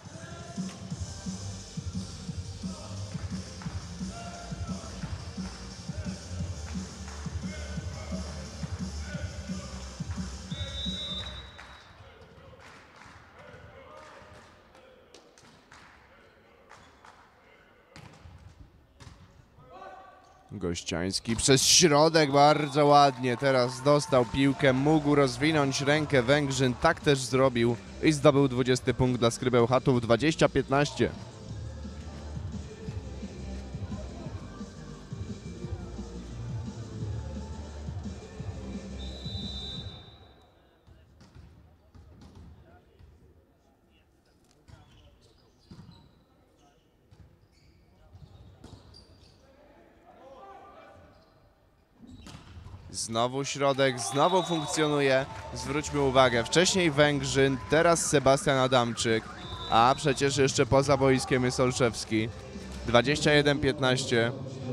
B: Gościański przez środek bardzo ładnie, teraz dostał piłkę, mógł rozwinąć rękę Węgrzyn, tak też zrobił i zdobył 20 punkt dla Skry Bełchatów, 20-15. Znowu środek, znowu funkcjonuje. Zwróćmy uwagę, wcześniej Węgrzyn, teraz Sebastian Adamczyk, a przecież jeszcze poza boiskiem jest Olszewski. 21-15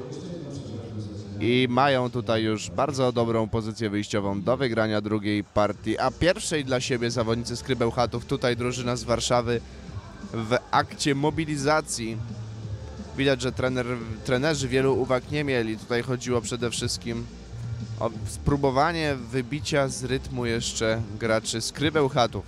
B: i mają tutaj już bardzo dobrą pozycję wyjściową do wygrania drugiej partii, a pierwszej dla siebie zawodnicy Skry Bełchatów. Tutaj drużyna z Warszawy w akcie mobilizacji. Widać, że trenerzy wielu uwag nie mieli. Tutaj chodziło przede wszystkim o spróbowanie wybicia z rytmu jeszcze graczy Skry Bełchatów.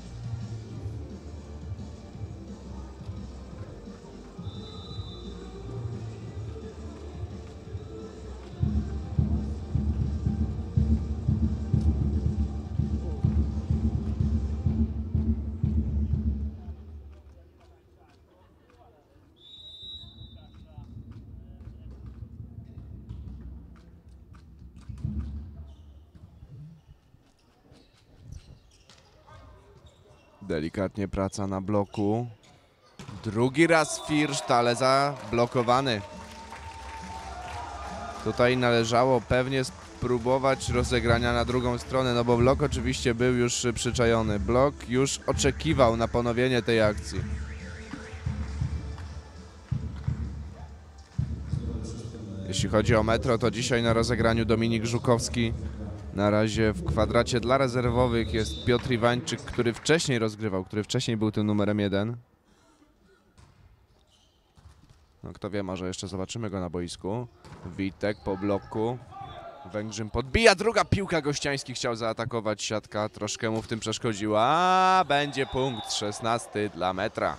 B: Delikatnie praca na bloku. Drugi raz Firszt, ale zablokowany. Tutaj należało pewnie spróbować rozegrania na drugą stronę, no bo blok oczywiście był już przyczajony. Blok już oczekiwał na ponowienie tej akcji. Jeśli chodzi o metro, to dzisiaj na rozegraniu Dominik Żukowski. Na razie w kwadracie dla rezerwowych jest Piotr Iwańczyk, który wcześniej rozgrywał, który wcześniej był tym numerem 1. No kto wie, może jeszcze zobaczymy go na boisku. Witek po bloku. Węgrzyn podbija, druga piłka, Gościański chciał zaatakować, siatka troszkę mu w tym przeszkodziła. A będzie punkt 16 dla metra.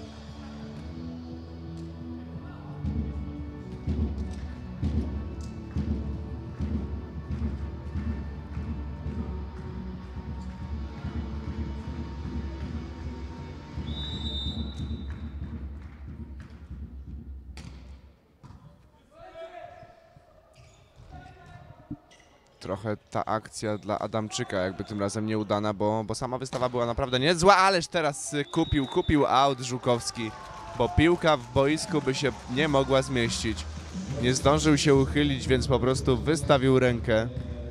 B: Trochę ta akcja dla Adamczyka jakby tym razem nieudana, bo sama wystawa była naprawdę niezła, ależ teraz kupił aut Żukowski, bo piłka w boisku by się nie mogła zmieścić. Nie zdążył się uchylić, więc po prostu wystawił rękę.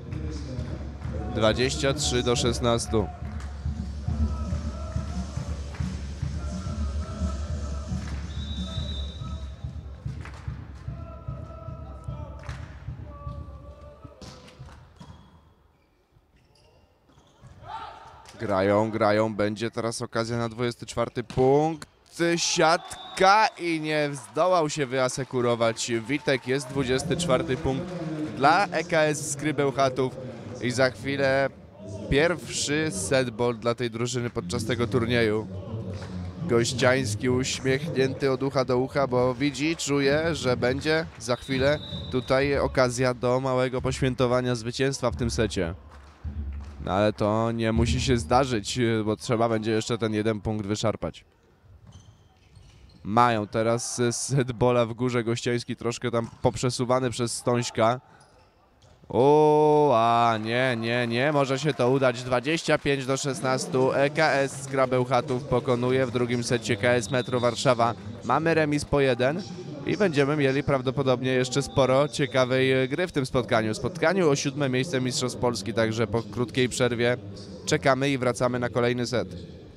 B: 23-16. Grają, będzie teraz okazja na 24 punkt. Siatka i nie zdołał się wyasekurować. Witek, jest 24 punkt dla EKS Skry Bełchatów i za chwilę pierwszy setball dla tej drużyny podczas tego turnieju. Gościański uśmiechnięty od ucha do ucha, bo widzi, czuje, że będzie za chwilę tutaj okazja do małego poświętowania zwycięstwa w tym secie. No ale to nie musi się zdarzyć, bo trzeba będzie jeszcze ten jeden punkt wyszarpać. Mają teraz setbola w górze, Gościański troszkę tam poprzesuwany przez Stońśka. Nie, może się to udać. 25-16, EKS Skra Bełchatów pokonuje w drugim secie KS Metro Warszawa. Mamy remis po 1 i będziemy mieli prawdopodobnie jeszcze sporo ciekawej gry w tym spotkaniu. Spotkaniu o 7. miejsce Mistrzostw Polski, także po krótkiej przerwie czekamy i wracamy na kolejny set.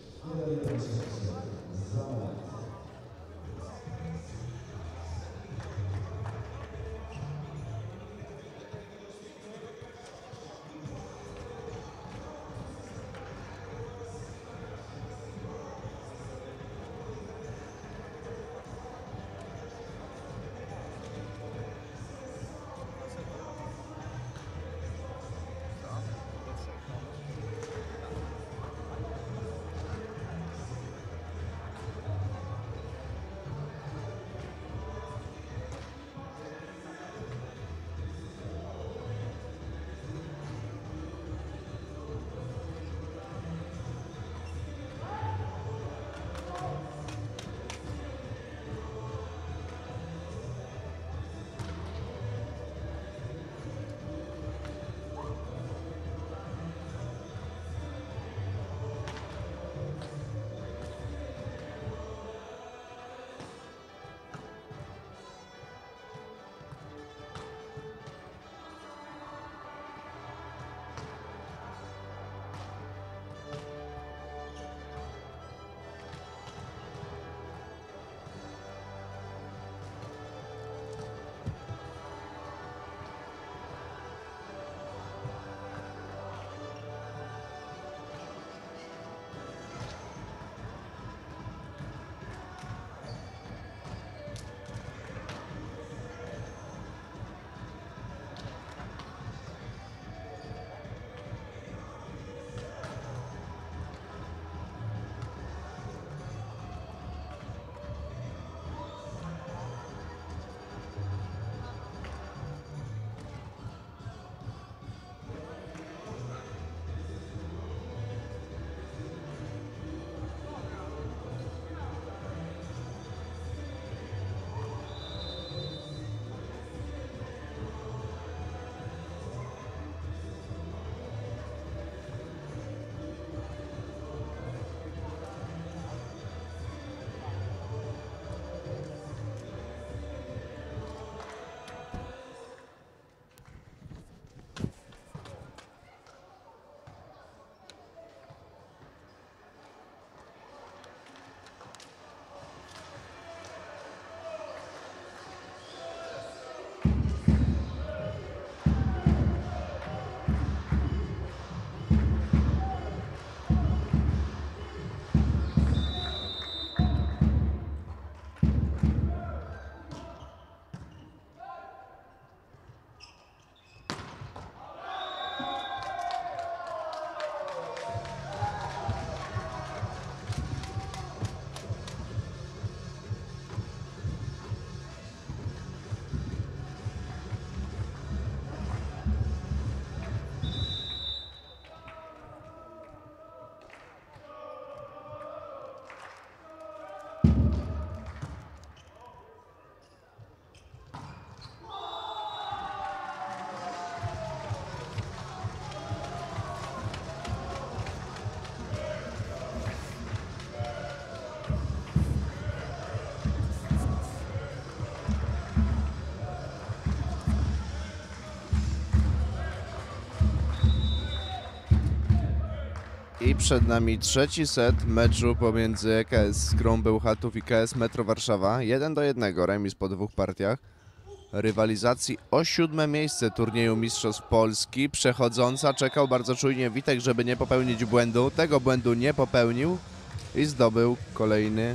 B: I przed nami trzeci set meczu pomiędzy EKS Skrum Bełchatów i KS Metro Warszawa. 1-1, remis po dwóch partiach. Rywalizacji o 7. miejsce turnieju Mistrzostw Polski. Przechodząca czekał bardzo czujnie Witek, żeby nie popełnić błędu. Tego błędu nie popełnił i zdobył kolejny,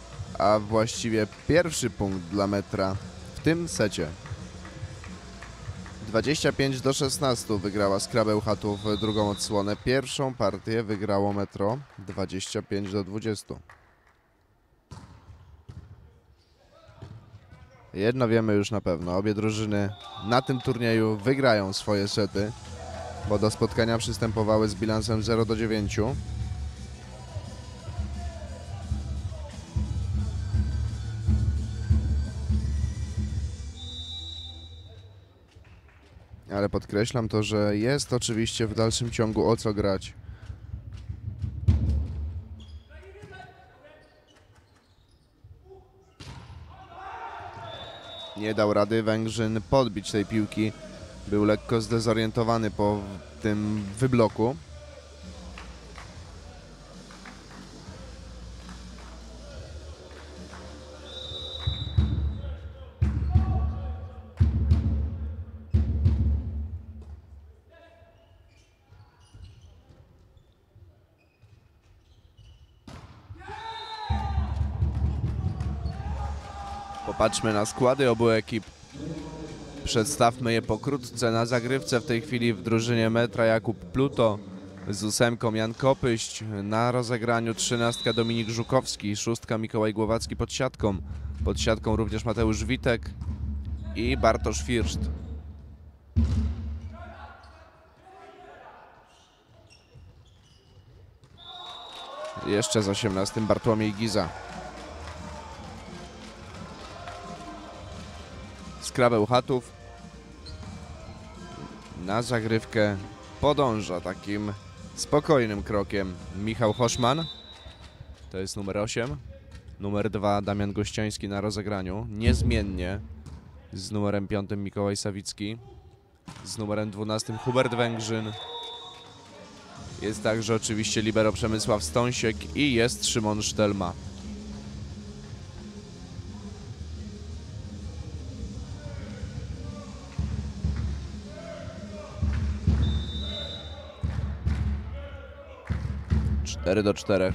B: a właściwie pierwszy punkt dla Metra w tym secie. 25-16 wygrała Skra Bełchatów drugą odsłonę. Pierwszą partię wygrało Metro 25-20. Jedno wiemy już na pewno, obie drużyny na tym turnieju wygrają swoje sety, bo do spotkania przystępowały z bilansem 0-9. Ale podkreślam to, że jest oczywiście w dalszym ciągu o co grać. Nie dał rady Węgrzyn podbić tej piłki. Był lekko zdezorientowany po tym wybloku. Popatrzmy na składy obu ekip. Przedstawmy je pokrótce. Na zagrywce w tej chwili w drużynie metra Jakub Pluto z 8 Jan Kopyść. Na rozegraniu 13 Dominik Żukowski, 6 Mikołaj Głowacki pod siatką. Pod siatką również Mateusz Witek i Bartosz Firszt. Jeszcze z 18 Bartłomiej Giza. Skrawę Chatów na zagrywkę podąża takim spokojnym krokiem Michał Hoszman. To jest numer 8. Numer 2 Damian Gościański na rozegraniu. Niezmiennie z numerem 5 Mikołaj Sawicki. Z numerem 12 Hubert Węgrzyn. Jest także oczywiście libero Przemysław Stąsiek i jest Szymon Sztelma. Cztery do 4.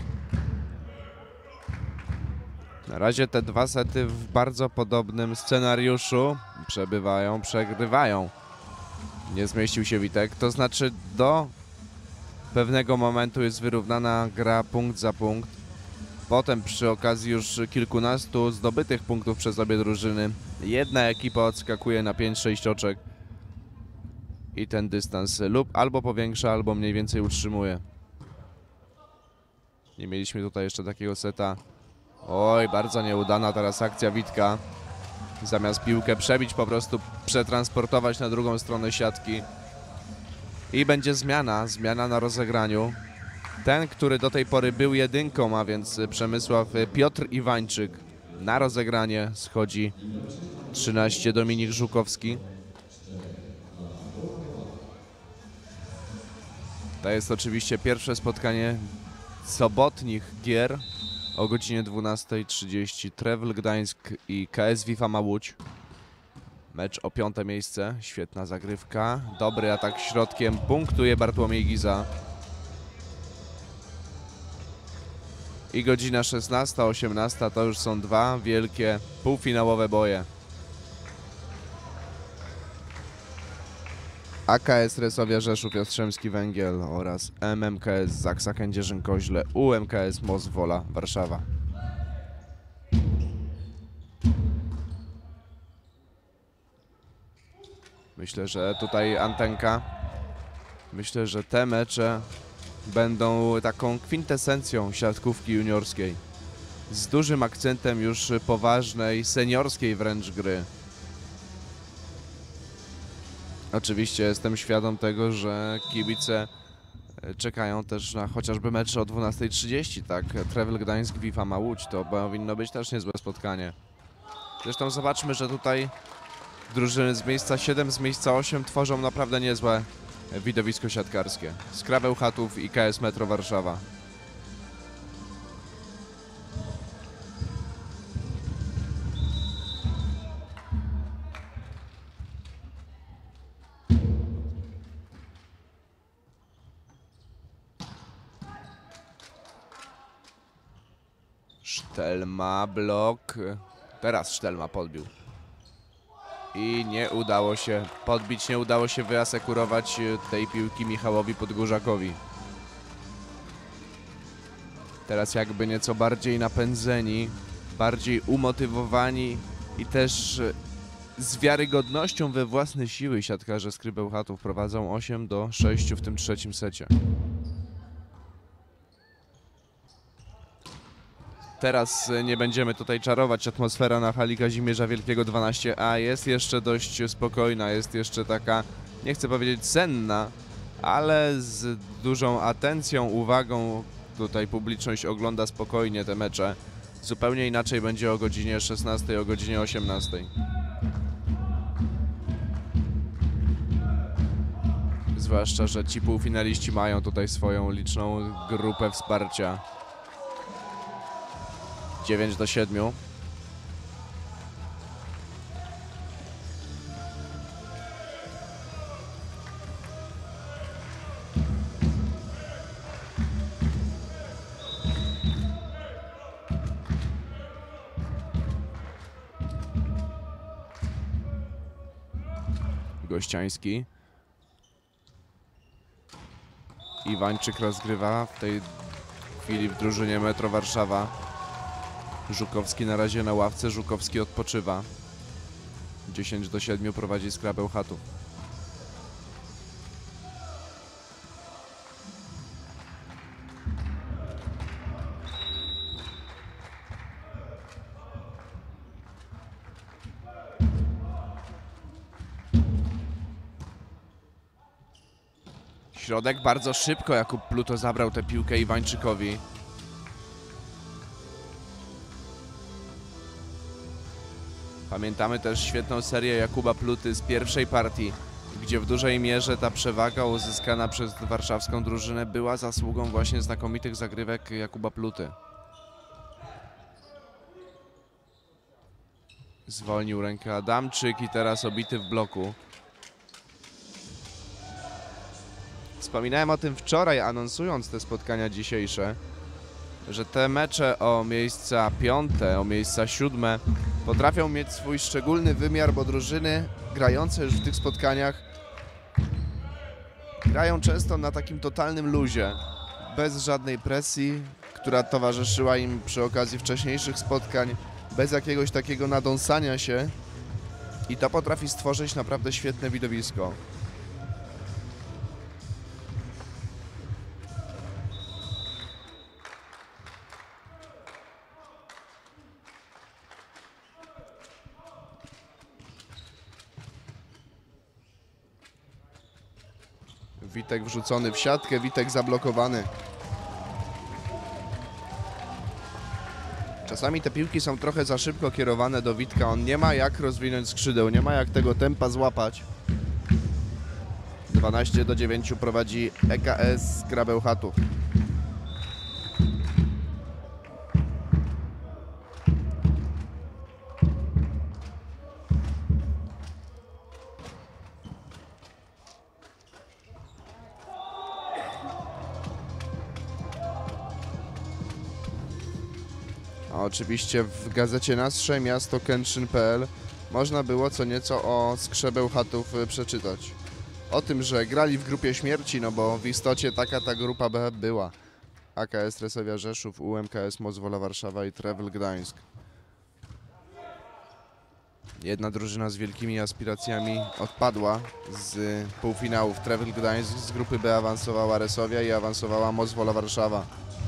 B: Na razie te dwa sety w bardzo podobnym scenariuszu przegrywają. Nie zmieścił się Witek, to znaczy do pewnego momentu jest wyrównana gra punkt za punkt. Potem przy okazji już kilkunastu zdobytych punktów przez obie drużyny jedna ekipa odskakuje na 5-6 oczek i ten dystans lub albo powiększa, albo mniej więcej utrzymuje. Nie mieliśmy tutaj jeszcze takiego seta. Oj, bardzo nieudana teraz akcja Witka. Zamiast piłkę przebić, po prostu przetransportować na drugą stronę siatki. I będzie zmiana na rozegraniu. Ten, który do tej pory był jedynką, a więc Przemysław Piotr Iwańczyk. Na rozegranie schodzi 13 Dominik Żukowski. To jest oczywiście pierwsze spotkanie sobotnich gier o godzinie 12:30. Trewl Gdańsk i KS Wifama Łódź. Mecz o 5. miejsce. Świetna zagrywka. Dobry atak środkiem. Punktuje Bartłomiej Giza. I godzina 16:18 to już są dwa wielkie półfinałowe boje. AKS Resowia Rzeszów Jastrzębski Węgiel oraz MMKS Zaksa Kędzierzyn-Koźle, UMKS Most Wola Warszawa. Myślę, że tutaj antenka. Myślę, że te mecze będą taką kwintesencją siatkówki juniorskiej. Z dużym akcentem już poważnej, seniorskiej wręcz gry. Oczywiście jestem świadom tego, że kibice czekają też na chociażby mecze o 12:30, tak? Trewl Gdańsk, Wifama Łódź, to powinno być też niezłe spotkanie. Zresztą zobaczmy, że tutaj drużyny z miejsca 7, z miejsca 8 tworzą naprawdę niezłe widowisko siatkarskie. Skrawę Chatów i KS Metro Warszawa. Sztelma, blok. Teraz Sztelma podbił. I nie udało się podbić, nie udało się wyasekurować tej piłki Michałowi Podgórzakowi. Teraz jakby nieco bardziej napędzeni, bardziej umotywowani i też z wiarygodnością we własne siły siatkarze Skrybeł Chatów prowadzą 8-6 w tym trzecim secie. Teraz nie będziemy tutaj czarować. Atmosfera na hali Kazimierza Wielkiego 12A jest jeszcze dość spokojna, jest jeszcze taka, nie chcę powiedzieć senna, ale z dużą atencją, uwagą tutaj publiczność ogląda spokojnie te mecze. Zupełnie inaczej będzie o godzinie 16, o godzinie 18. zwłaszcza, że ci półfinaliści mają tutaj swoją liczną grupę wsparcia. 9-7. Gościański. Iwańczyk rozgrywa w tej chwili w drużynie Metro Warszawa. Żukowski na razie na ławce, Żukowski odpoczywa. 10-7 prowadzi Skra Bełchatów. Środek bardzo szybko, Jakub Pluto zabrał tę piłkę Iwańczykowi. Pamiętamy też świetną serię Jakuba Pluty z pierwszej partii, gdzie w dużej mierze ta przewaga uzyskana przez warszawską drużynę była zasługą właśnie znakomitych zagrywek Jakuba Pluty. Zwolnił rękę Adamczyk i teraz obity w bloku. Wspominałem o tym wczoraj, anonsując te spotkania dzisiejsze, że te mecze o miejsca 5., o miejsca 7 potrafią mieć swój szczególny wymiar, bo drużyny grające już w tych spotkaniach grają często na takim totalnym luzie, bez żadnej presji, która towarzyszyła im przy okazji wcześniejszych spotkań, bez jakiegoś takiego nadąsania się, i to potrafi stworzyć naprawdę świetne widowisko. Witek wrzucony w siatkę, Witek zablokowany. Czasami te piłki są trochę za szybko kierowane do Witka. On nie ma jak rozwinąć skrzydeł, nie ma jak tego tempa złapać. 12-9 prowadzi EKS Skra Bełchatów. A oczywiście w gazecie Nastrze Miasto Kętrzyn.pl można było co nieco o Skrze Bełchatów przeczytać. O tym, że grali w grupie śmierci, no bo w istocie taka ta grupa B była. AKS Resowia Rzeszów, UMKS Mozwola Warszawa i Trewl Gdańsk. Jedna drużyna z wielkimi aspiracjami odpadła z półfinałów. Trewl Gdańsk, z grupy B awansowała Resowia i awansowała Mozwola Warszawa.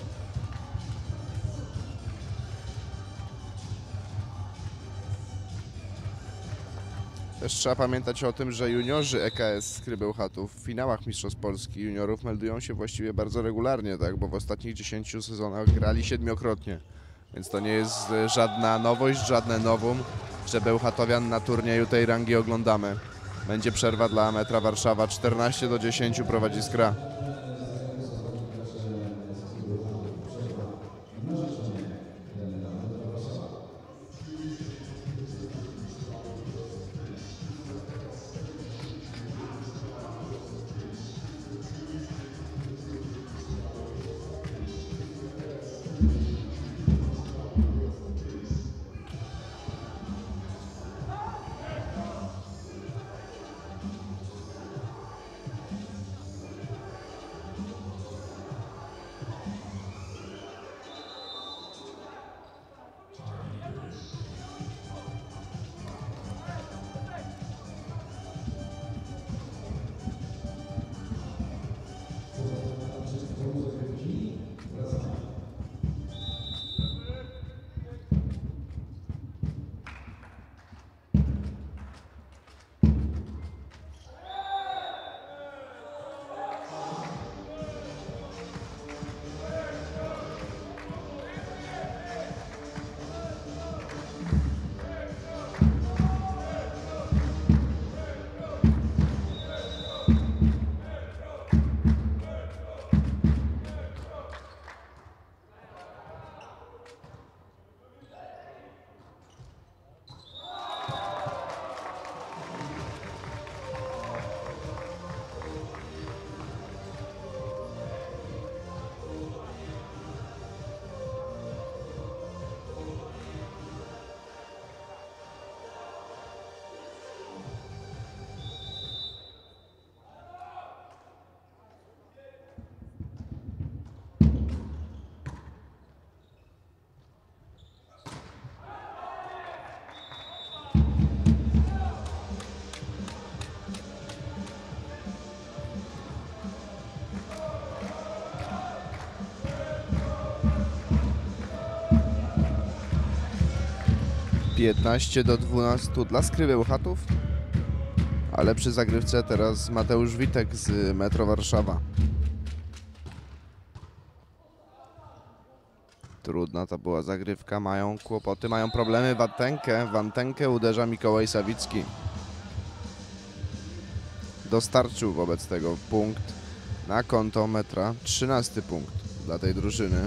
B: Też trzeba pamiętać o tym, że juniorzy EKS Skry Bełchatów w finałach Mistrzostw Polski juniorów meldują się właściwie bardzo regularnie, tak? Bo w ostatnich 10 sezonach grali 7-krotnie. Więc to nie jest żadna nowość, żadne nowum, że Bełchatowian na turnieju tej rangi oglądamy. Będzie przerwa dla Metra Warszawa. 14-10 prowadzi Skra. 15-12 dla Skrybełchatów, ale przy zagrywce teraz Mateusz Witek z Metro Warszawa. Trudna to była zagrywka, mają kłopoty, mają problemy w antenkę uderza Mikołaj Sawicki. Dostarczył wobec tego punkt na konto Metra, 13 punkt dla tej drużyny.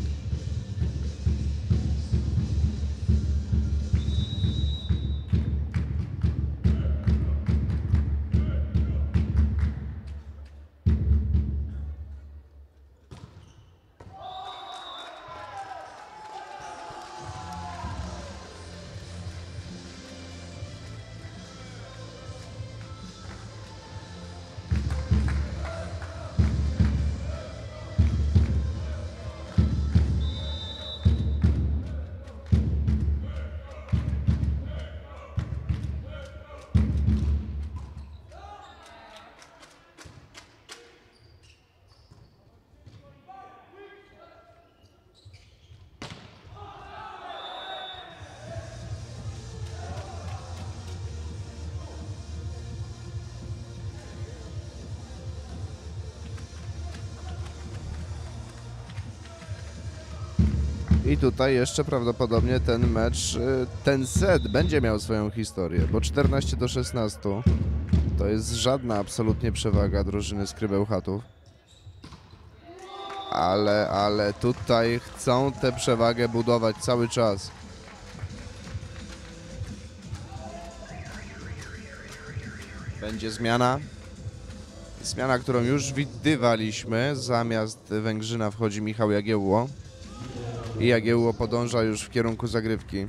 B: I tutaj jeszcze prawdopodobnie ten mecz, ten set będzie miał swoją historię, bo 14-16 to jest żadna absolutnie przewaga drużyny Skrybełchatów. Ale tutaj chcą tę przewagę budować cały czas. Będzie zmiana. Zmiana, którą już widywaliśmy. Zamiast Węgrzyna wchodzi Michał Jagiełło. I Jagiełło podąża już w kierunku zagrywki.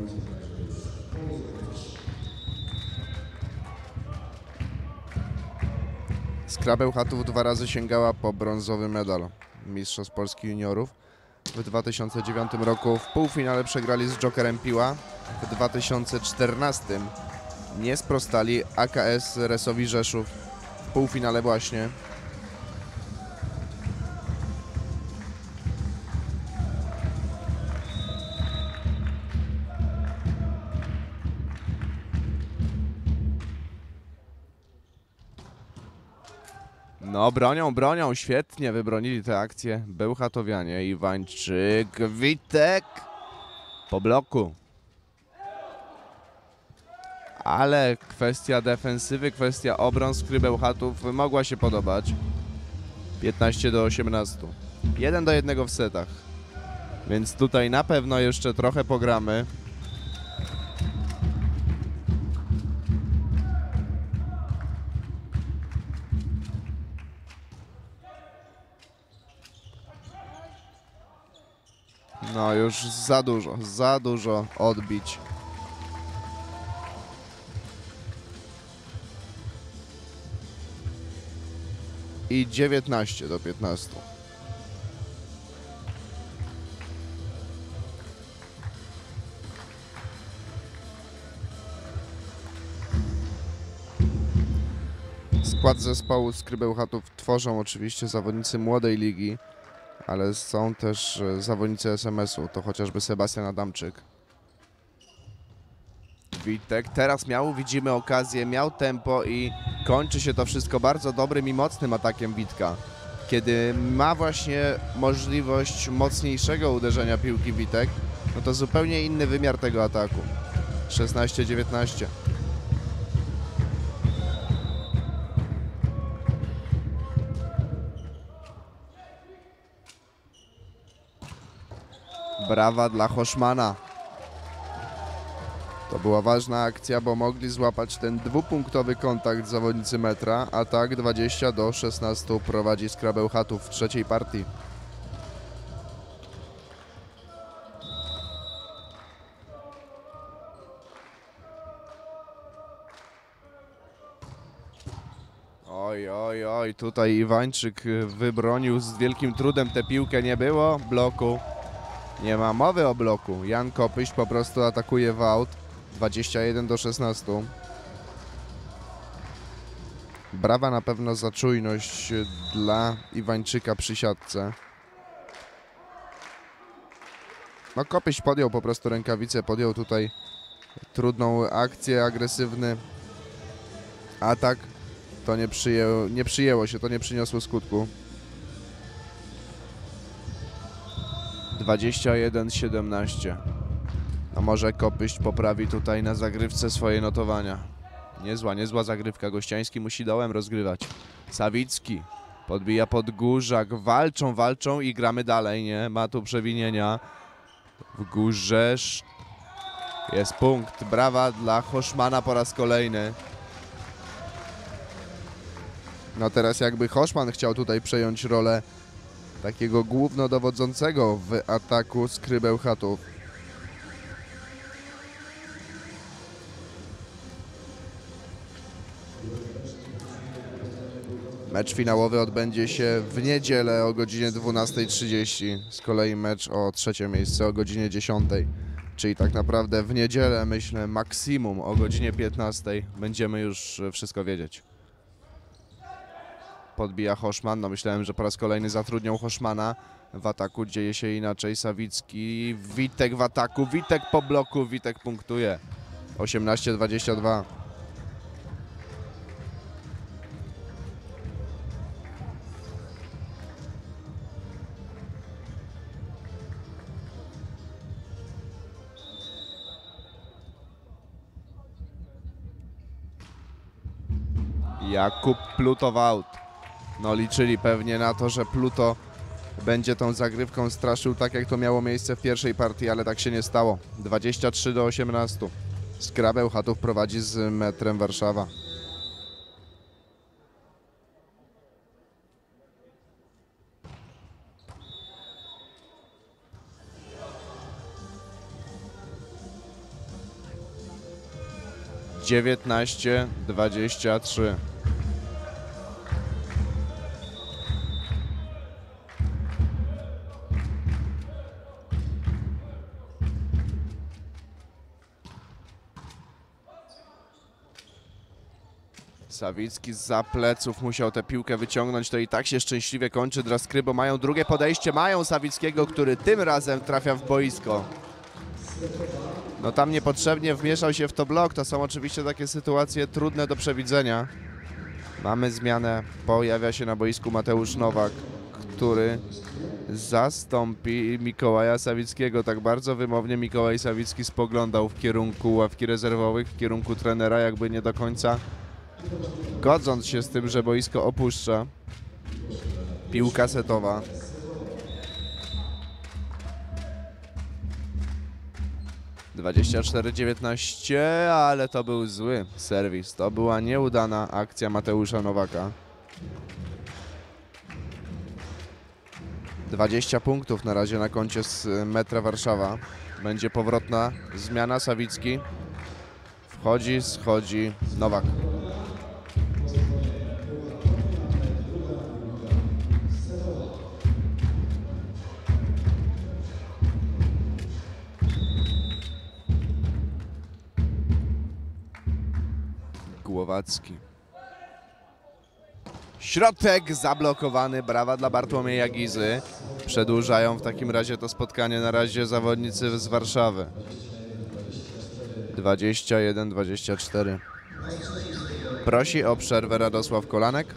B: Skra Bełchatów 2 razy sięgała po brązowy medal Mistrzostw Polski Juniorów. W 2009 roku w półfinale przegrali z Jokerem Piła. W 2014 nie sprostali AKS Resowi Rzeszów w półfinale właśnie. No bronią, świetnie wybronili tę akcję Bełchatowianie. Iwańczyk, Witek po bloku. Ale kwestia defensywy, kwestia obron Skry Bełchatów mogła się podobać. 15-18. 1-1 w setach. Więc tutaj na pewno jeszcze trochę pogramy. No już za dużo odbić. I 19-15. Skład zespołu Skry Bełchatów tworzą oczywiście zawodnicy młodej ligi, ale są też zawodnicy SMS-u, to chociażby Sebastian Adamczyk. Witek teraz widzimy okazję, miał tempo i kończy się to wszystko bardzo dobrym i mocnym atakiem Witka. Kiedy ma właśnie możliwość mocniejszego uderzenia piłki Witek, no to zupełnie inny wymiar tego ataku. 16-19. Brawa dla Hoszmana. To była ważna akcja, bo mogli złapać ten dwupunktowy kontakt zawodnicy Metra, a tak 20-16 prowadzi Skra Bełchatów w trzeciej partii. Oj, tutaj Iwańczyk wybronił z wielkim trudem tę piłkę, nie było bloku. Nie ma mowy o bloku. Jan Kopyś po prostu atakuje w aut. 21-16. Brawa na pewno za czujność dla Iwańczyka przy siatce. No Kopyś podjął po prostu rękawice, podjął tutaj trudną akcję, agresywny atak. To nie przyjęło się, to nie przyniosło skutku. 21-17. A może Kopyść poprawi tutaj na zagrywce swoje notowania. Niezła zagrywka. Gościański musi dołem rozgrywać. Sawicki podbija Podgórzak. Walczą i gramy dalej, nie? Ma tu przewinienia. W górze jest punkt. Brawa dla Hoszmana po raz kolejny. No teraz jakby Hoszman chciał tutaj przejąć rolę takiego głównodowodzącego w ataku Skry Bełchatów. Mecz finałowy odbędzie się w niedzielę o godzinie 12:30. Z kolei mecz o trzecie miejsce o godzinie 10. Czyli tak naprawdę w niedzielę, myślę, maksimum o godzinie 15 będziemy już wszystko wiedzieć. Podbija Hoszman. No myślałem, że po raz kolejny zatrudnią Hoszmana. W ataku dzieje się inaczej. Sawicki, Witek w ataku, Witek po bloku, Witek punktuje. 18-22. Jakub Pluto out. No liczyli pewnie na to, że Pluto będzie tą zagrywką straszył tak, jak to miało miejsce w pierwszej partii, ale tak się nie stało. 23-18. Skra Bełchatów prowadzi z Metrem Warszawa. Dziewiętnaście 23. Sawicki zza pleców musiał tę piłkę wyciągnąć, to i tak się szczęśliwie kończy dla Skry, bo mają drugie podejście, mają Sawickiego, który tym razem trafia w boisko. No tam niepotrzebnie wmieszał się w to blok, to są oczywiście takie sytuacje trudne do przewidzenia. Mamy zmianę, pojawia się na boisku Mateusz Nowak, który zastąpi Mikołaja Sawickiego. Tak bardzo wymownie Mikołaj Sawicki spoglądał w kierunku ławki rezerwowych, w kierunku trenera, jakby nie do końca godząc się z tym, że boisko opuszcza. Piłka setowa. (24 - 19), ale to był zły serwis. To była nieudana akcja Mateusza Nowaka. 20 punktów na razie na koncie z Metra Warszawa. Będzie powrotna zmiana. Sawicki wchodzi, schodzi Nowak. Głowacki. Środek zablokowany. Brawa dla Bartłomieja Gizy. Przedłużają w takim razie to spotkanie na razie zawodnicy z Warszawy. 21-24. Prosi o przerwę Radosław Kolanek.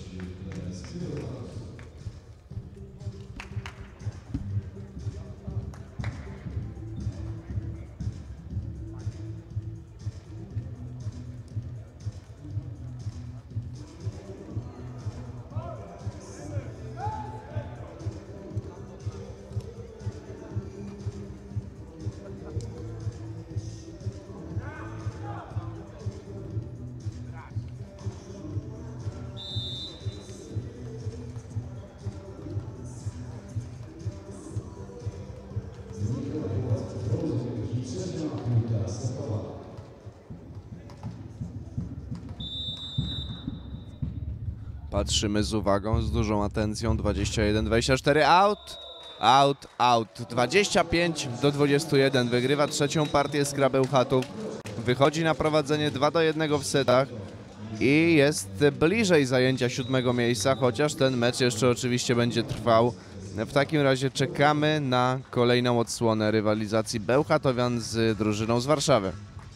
B: Patrzymy z uwagą, z dużą atencją. 21-24, out. 25-21. Wygrywa trzecią partię Skra Bełchatów. Wychodzi na prowadzenie 2-1 w setach i jest bliżej zajęcia 7. miejsca, chociaż ten mecz jeszcze oczywiście będzie trwał. W takim razie czekamy na kolejną odsłonę rywalizacji Bełchatowian z drużyną z Warszawy.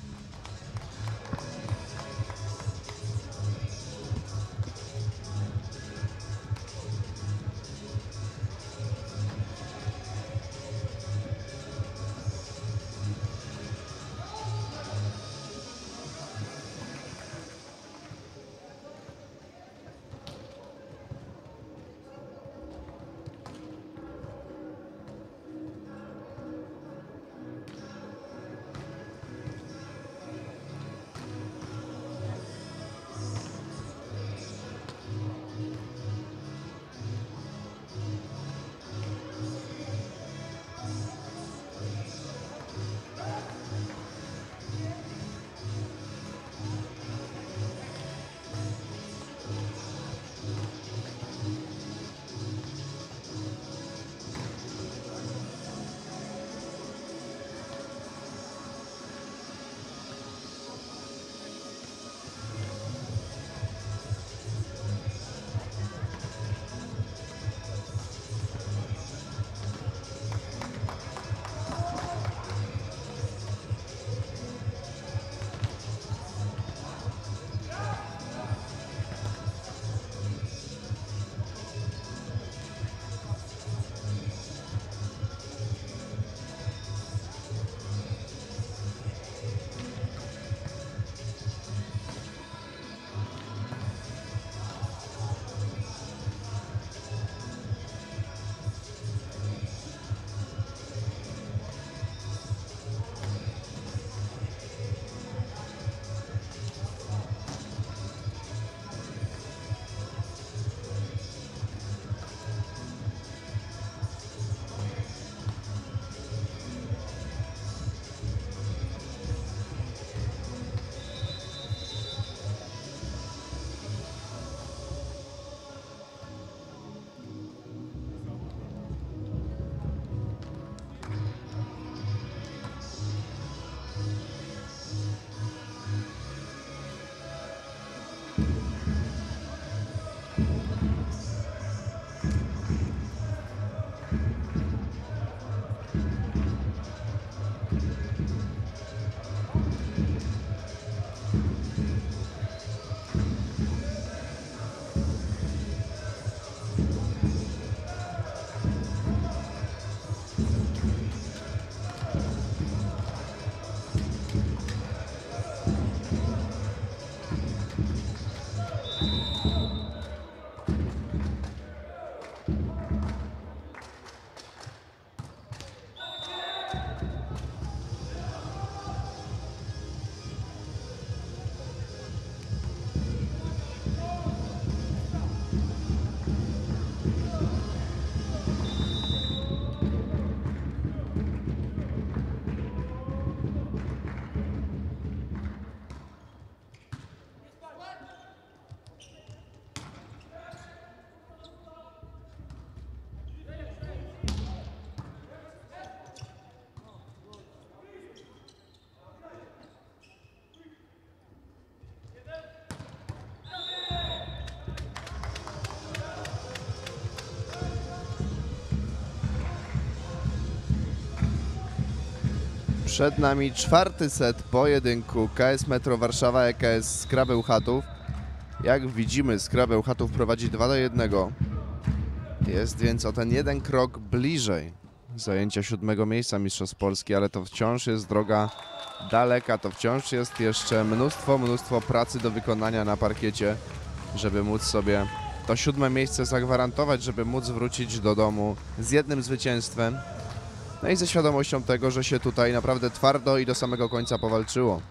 B: Przed nami czwarty set pojedynku KS Metro Warszawa, EKS Skra Bełchatów. Jak widzimy, Skra Bełchatów prowadzi 2-1. Jest więc o ten jeden krok bliżej zajęcia 7. miejsca Mistrzostw Polski, ale to wciąż jest droga daleka, to wciąż jest jeszcze mnóstwo pracy do wykonania na parkiecie, żeby móc sobie to 7. miejsce zagwarantować, żeby móc wrócić do domu z jednym zwycięstwem. No i ze świadomością tego, że się tutaj naprawdę twardo i do samego końca powalczyło.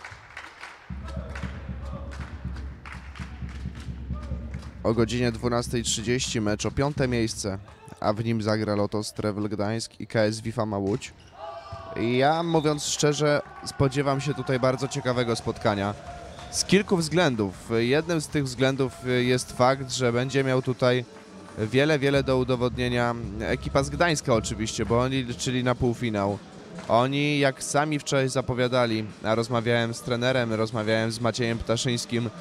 B: O godzinie 12:30 mecz o 5. miejsce, a w nim zagra Lotos Trewl Gdańsk i KS Wifama Łódź. I ja, mówiąc szczerze, spodziewam się tutaj bardzo ciekawego spotkania. Z kilku względów. Jednym z tych względów jest fakt, że będzie miał tutaj wiele do udowodnienia ekipa z Gdańska oczywiście, bo oni liczyli na półfinał. Oni, jak sami wczoraj zapowiadali, a rozmawiałem z trenerem, rozmawiałem z Maciejem Ptaszyńskim,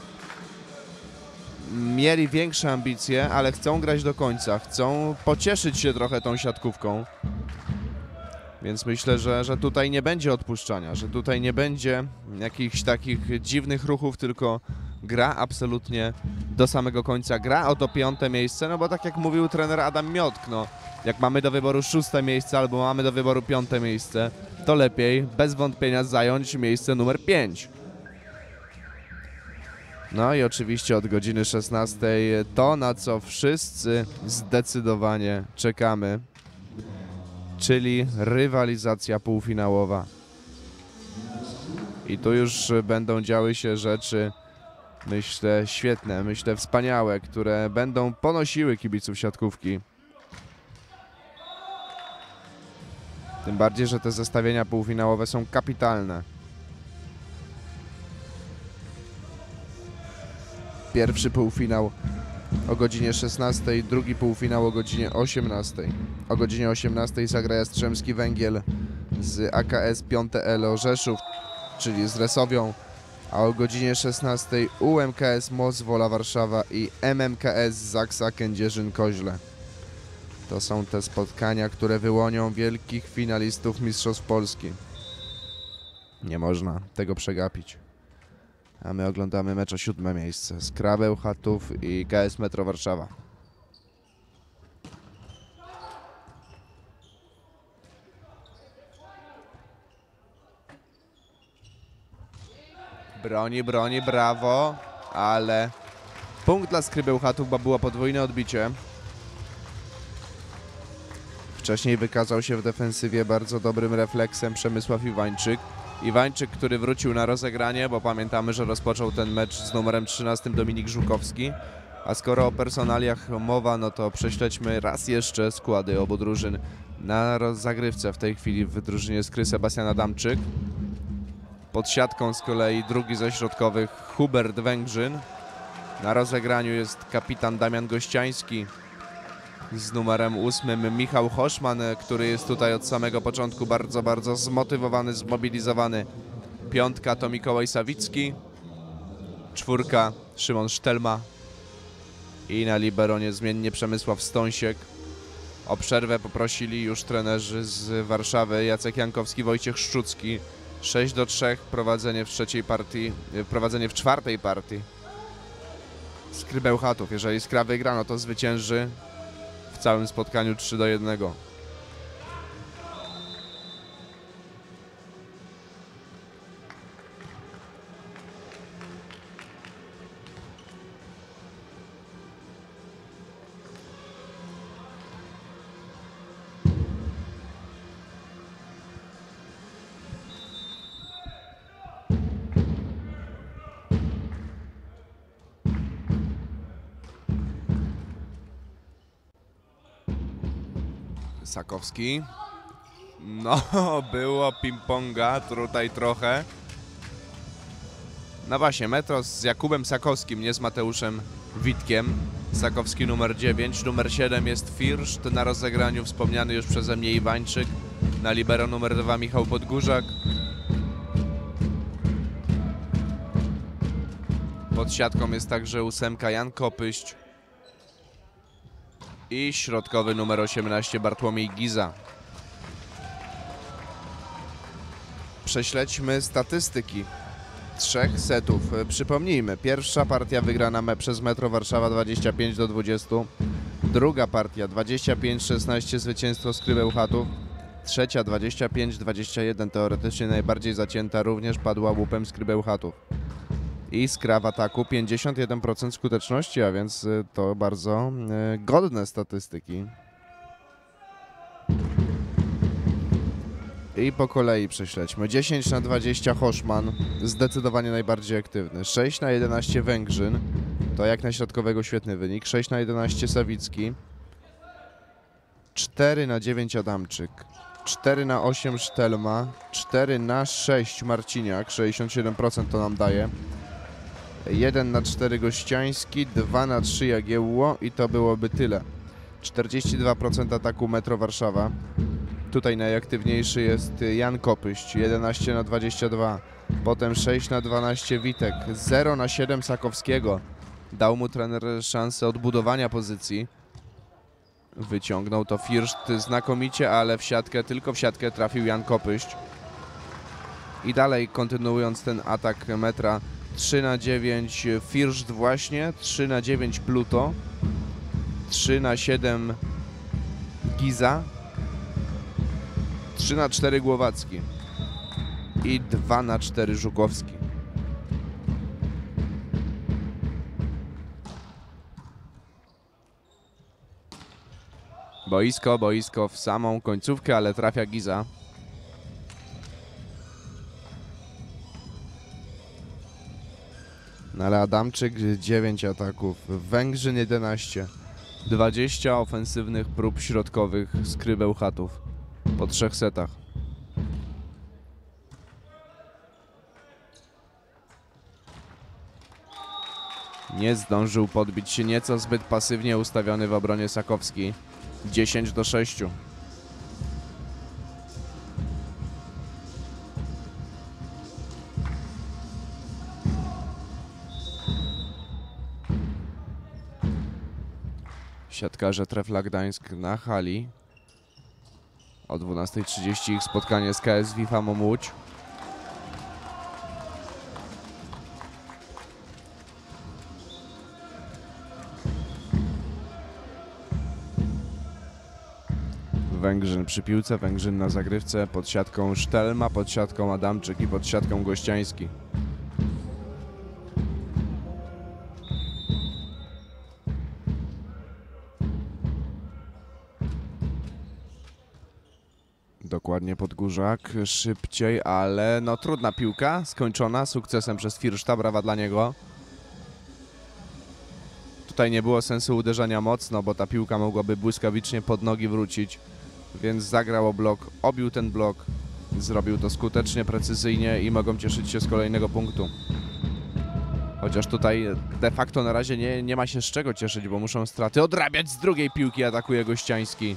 B: mieli większe ambicje, ale chcą grać do końca, chcą pocieszyć się trochę tą siatkówką. Więc myślę, że tutaj nie będzie odpuszczania, że tutaj nie będzie jakichś takich dziwnych ruchów, tylko gra absolutnie do samego końca. Gra o to 5. miejsce, no bo tak jak mówił trener Adam Miotk, no, jak mamy do wyboru 6. miejsce albo mamy do wyboru 5. miejsce, to lepiej bez wątpienia zająć miejsce numer 5. No i oczywiście od godziny 16 to, na co wszyscy zdecydowanie czekamy, czyli rywalizacja półfinałowa. I tu już będą działy się rzeczy, myślę, świetne, myślę, wspaniałe, które będą ponosiły kibiców siatkówki. Tym bardziej, że te zestawienia półfinałowe są kapitalne. Pierwszy półfinał o godzinie 16, drugi półfinał o godzinie 18. O godzinie 18 zagra Jastrzębski Węgiel z AKS 5LO Rzeszów, czyli z Resowią, a o godzinie 16 UMKS Mozwola Warszawa i MMKS Zaksa Kędzierzyn-Koźle. To są te spotkania, które wyłonią wielkich finalistów Mistrzostw Polski. Nie można tego przegapić. A my oglądamy mecz o 7. miejsce. Skra Bełchatów i KS Metro Warszawa. Broni, brawo, ale punkt dla Skry Bełchatów, bo było podwójne odbicie. Wcześniej wykazał się w defensywie bardzo dobrym refleksem Przemysław Iwańczyk. Iwańczyk, który wrócił na rozegranie, bo pamiętamy, że rozpoczął ten mecz z numerem 13 Dominik Żukowski. A skoro o personaliach mowa, no to prześledźmy raz jeszcze składy obu drużyn. Na zagrywce w tej chwili w drużynie Skry Sebastian Adamczyk. Pod siatką z kolei drugi ze środkowych Hubert Węgrzyn. Na rozegraniu jest kapitan Damian Gościański. Z numerem 8 Michał Hoszman, który jest tutaj od samego początku bardzo zmotywowany, zmobilizowany. 5 to Mikołaj Sawicki. 4 Szymon Sztelma. I na libero niezmiennie Przemysław Stąsiek. O przerwę poprosili już trenerzy z Warszawy Jacek Jankowski, Wojciech Szczucki. 6-3 prowadzenie w trzeciej partii, prowadzenie w czwartej partii Skry Bełchatów. Jeżeli Skra wygra, no to zwycięży w całym spotkaniu 3-1. Sakowski. No, było ping-ponga tutaj trochę. No właśnie, Metro z Jakubem Sakowskim, nie z Mateuszem Witkiem. Sakowski numer 9, numer 7 jest Firszt, na rozegraniu wspomniany już przeze mnie Iwańczyk. Na libero numer 2 Michał Podgórzak. Pod siatką jest także 8 Jan Kopyść. I środkowy numer 18 Bartłomiej Giza. prześledźmy statystyki 3 setów. Przypomnijmy, pierwsza partia wygrana przez Metro Warszawa 25-20. Druga partia 25-16 zwycięstwo Skry Bełchatów. Trzecia 25-21, teoretycznie najbardziej zacięta, również padła łupem Skry Bełchatów. I Skra w ataku 51% skuteczności, a więc to bardzo godne statystyki. I po kolei prześledźmy. 10/20 Hoszman, zdecydowanie najbardziej aktywny. 6/11 Węgrzyn, to jak na środkowego świetny wynik. 6/11 Sawicki. 4/9 Adamczyk. 4/8 Sztelma. 4/6 Marciniak, 67% to nam daje. 1/4 Gościański, 2/3 Jagiełło i to byłoby tyle. 42% ataku Metro Warszawa. Tutaj najaktywniejszy jest Jan Kopyść, 11/22. Potem 6/12 Witek, 0/7 Sakowskiego. Dał mu trener szansę odbudowania pozycji. Wyciągnął to Firszt znakomicie, ale w siatkę, tylko w siatkę trafił Jan Kopyść. I dalej kontynuując ten atak Metra, 3/9 Firszt właśnie, 3/9 Pluto, 3/7 Giza, 3/4 Głowacki i 2/4 Żukowski. Boisko w samą końcówkę, ale trafia Giza. No ale Adamczyk 9 ataków, Węgrzyn 11. 20 ofensywnych prób środkowych Skry Bełchatów po 3 setach. Nie zdążył podbić się, nieco zbyt pasywnie ustawiony w obronie Sakowski. 10/6. Siatkarze Trefla Gdańsk na hali. O 12:30 ich spotkanie z KS Wifamą Łódź. Węgrzyn przy piłce, Węgrzyn na zagrywce, pod siatką Sztelma, pod siatką Adamczyk i pod siatką Gościański. Dokładnie Podgórzak, szybciej, ale no trudna piłka, skończona sukcesem przez Firszta, brawa dla niego. Tutaj nie było sensu uderzania mocno, bo ta piłka mogłaby błyskawicznie pod nogi wrócić, więc zagrał o blok, obił ten blok, zrobił to skutecznie, precyzyjnie i mogą cieszyć się z kolejnego punktu. Chociaż tutaj de facto na razie nie ma się z czego cieszyć, bo muszą straty odrabiać. Z drugiej piłki atakuje Gościański.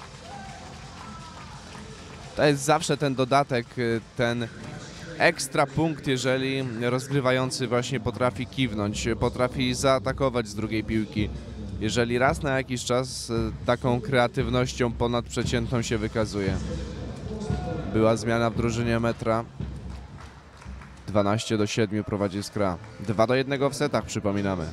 B: To jest zawsze ten dodatek, ten ekstra punkt, jeżeli rozgrywający właśnie potrafi kiwnąć, potrafi zaatakować z drugiej piłki. Jeżeli raz na jakiś czas taką kreatywnością ponadprzeciętną się wykazuje. Była zmiana w drużynie Metra. 12/7 prowadzi Skra. 2/1 w setach, przypominamy.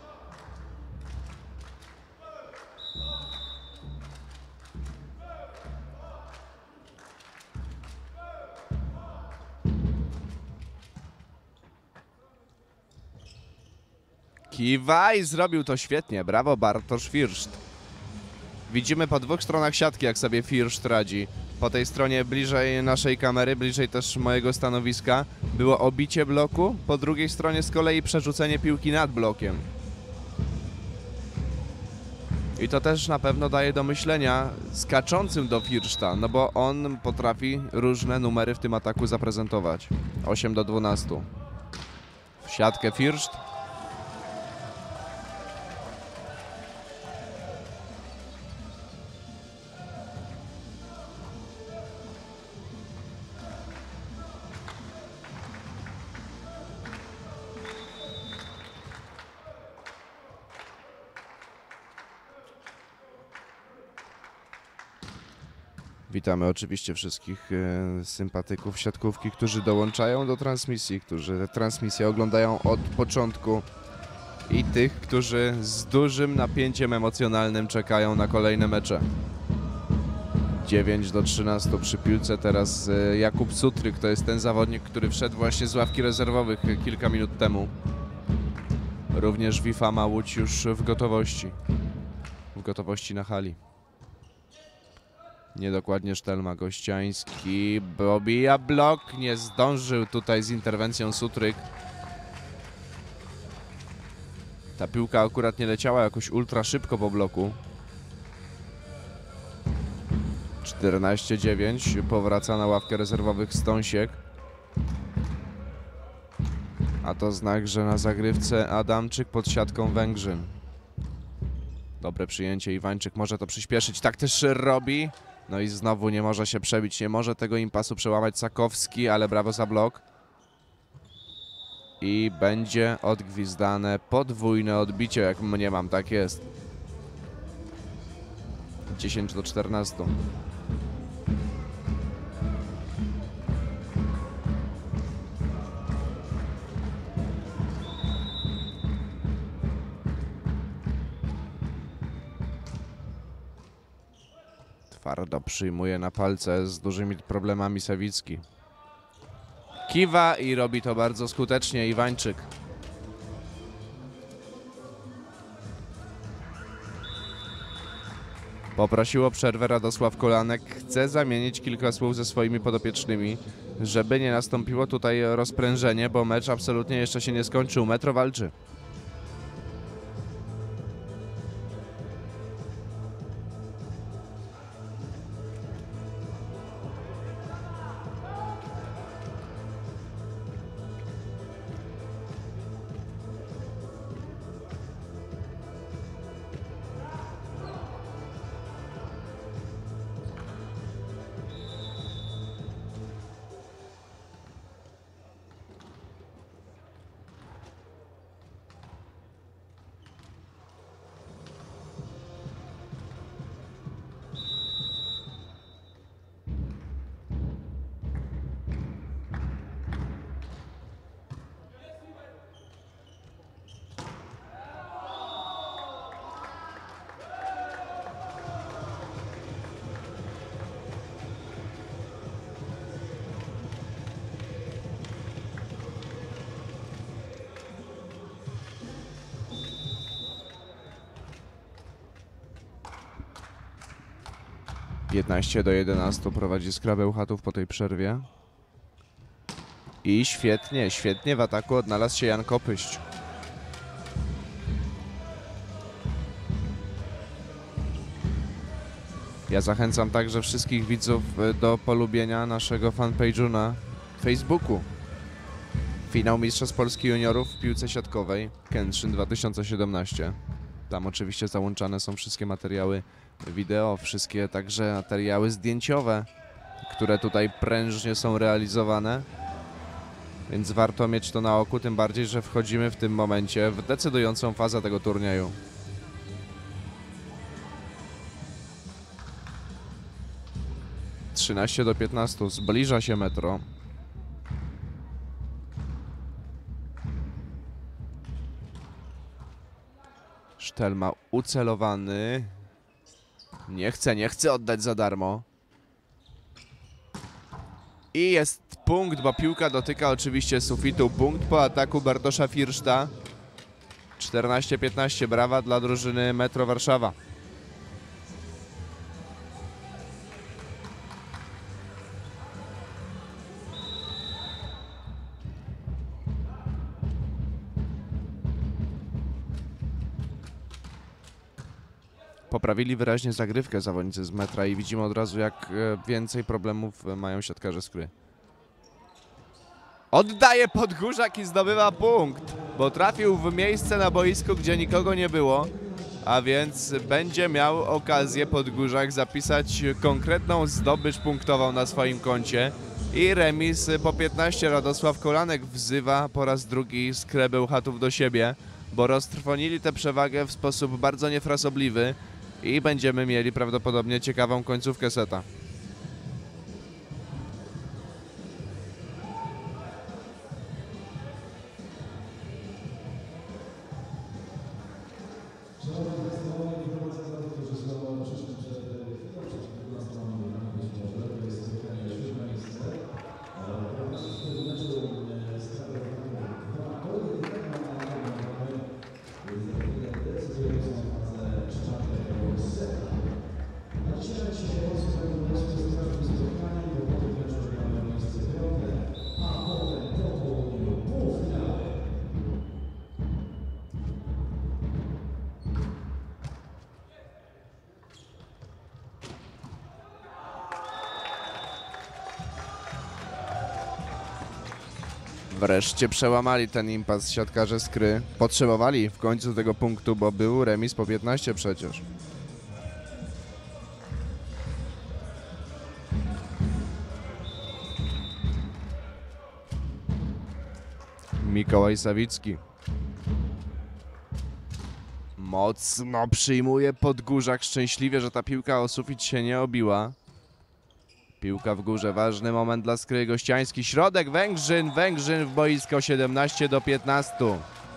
B: Kiwaj, zrobił to świetnie. Brawo, Bartosz Firszt. Widzimy po dwóch stronach siatki, jak sobie Firszt radzi. Po tej stronie bliżej naszej kamery, bliżej też mojego stanowiska było obicie bloku, po drugiej stronie z kolei przerzucenie piłki nad blokiem. I to też na pewno daje do myślenia skaczącym do Firszta, no bo on potrafi różne numery w tym ataku zaprezentować. 8/12. W siatkę Firszt. Witamy oczywiście wszystkich sympatyków siatkówki, którzy dołączają do transmisji, którzy transmisję oglądają od początku i tych, którzy z dużym napięciem emocjonalnym czekają na kolejne mecze. 9-13 przy piłce teraz Jakub Sutryk, to jest ten zawodnik, który wszedł właśnie z ławki rezerwowych kilka minut temu. Również Wifama Łódź już w gotowości na hali. Niedokładnie Sztelma, Gościański, obija blok, nie zdążył tutaj z interwencją Sutryk. Ta piłka akurat nie leciała jakoś ultra szybko po bloku. 14-9, powraca na ławkę rezerwowych Stąsiek. A to znak, że na zagrywce Adamczyk pod siatką Węgrzyn. Dobre przyjęcie, Iwańczyk może to przyspieszyć, tak też robi. No i znowu nie może się przebić, nie może tego impasu przełamać Sakowski, ale brawo za blok. I będzie odgwizdane podwójne odbicie, jak mniemam, tak jest. 10-14. Twardo przyjmuje na palce, z dużymi problemami Sawicki. Kiwa i robi to bardzo skutecznie Iwańczyk. Poprosił o przerwę Radosław Kolanek. Chce zamienić kilka słów ze swoimi podopiecznymi, żeby nie nastąpiło tutaj rozprężenie, bo mecz absolutnie jeszcze się nie skończył. Metro walczy. Piętnaście do 11 prowadzi Skra Bełchatów po tej przerwie. I świetnie w ataku odnalazł się Jan Kopyść. Ja zachęcam także wszystkich widzów do polubienia naszego fanpage'u na Facebooku. Finał Mistrzostw Polski Juniorów w piłce siatkowej Kętrzyn 2017. Tam oczywiście załączane są wszystkie materiały wideo, wszystkie także materiały zdjęciowe, które tutaj prężnie są realizowane. Więc warto mieć to na oku, tym bardziej, że wchodzimy w tym momencie w decydującą fazę tego turnieju. Trzynaście do 15, zbliża się Metro. Sztelma ucelowany. Nie chce oddać za darmo. I jest punkt, bo piłka dotyka oczywiście sufitu. Punkt po ataku Bartosza Firszta. 14-15, brawa dla drużyny Metro Warszawa. Poprawili wyraźnie zagrywkę zawodnicy z Metra i widzimy od razu, jak więcej problemów mają siatkarze Skry. Oddaje Podgórzak i zdobywa punkt, bo trafił w miejsce na boisku, gdzie nikogo nie było, a więc będzie miał okazję Podgórzak zapisać konkretną zdobycz punktową na swoim koncie. I remis po 15. Radosław Kolanek wzywa po raz drugi Skrę Bełchatów do siebie, bo roztrwonili tę przewagę w sposób bardzo niefrasobliwy i będziemy mieli prawdopodobnie ciekawą końcówkę seta. Wreszcie przełamali ten impas siatkarze Skry. Potrzebowali w końcu tego punktu, bo był remis po 15 przecież. Mikołaj Sawicki. Mocno przyjmuje Podgórzak. Szczęśliwie, że ta piłka o sufit się nie obiła. Piłka w górze, ważny moment dla Skry. Gościański środek, Węgrzyn w boisko 17-15.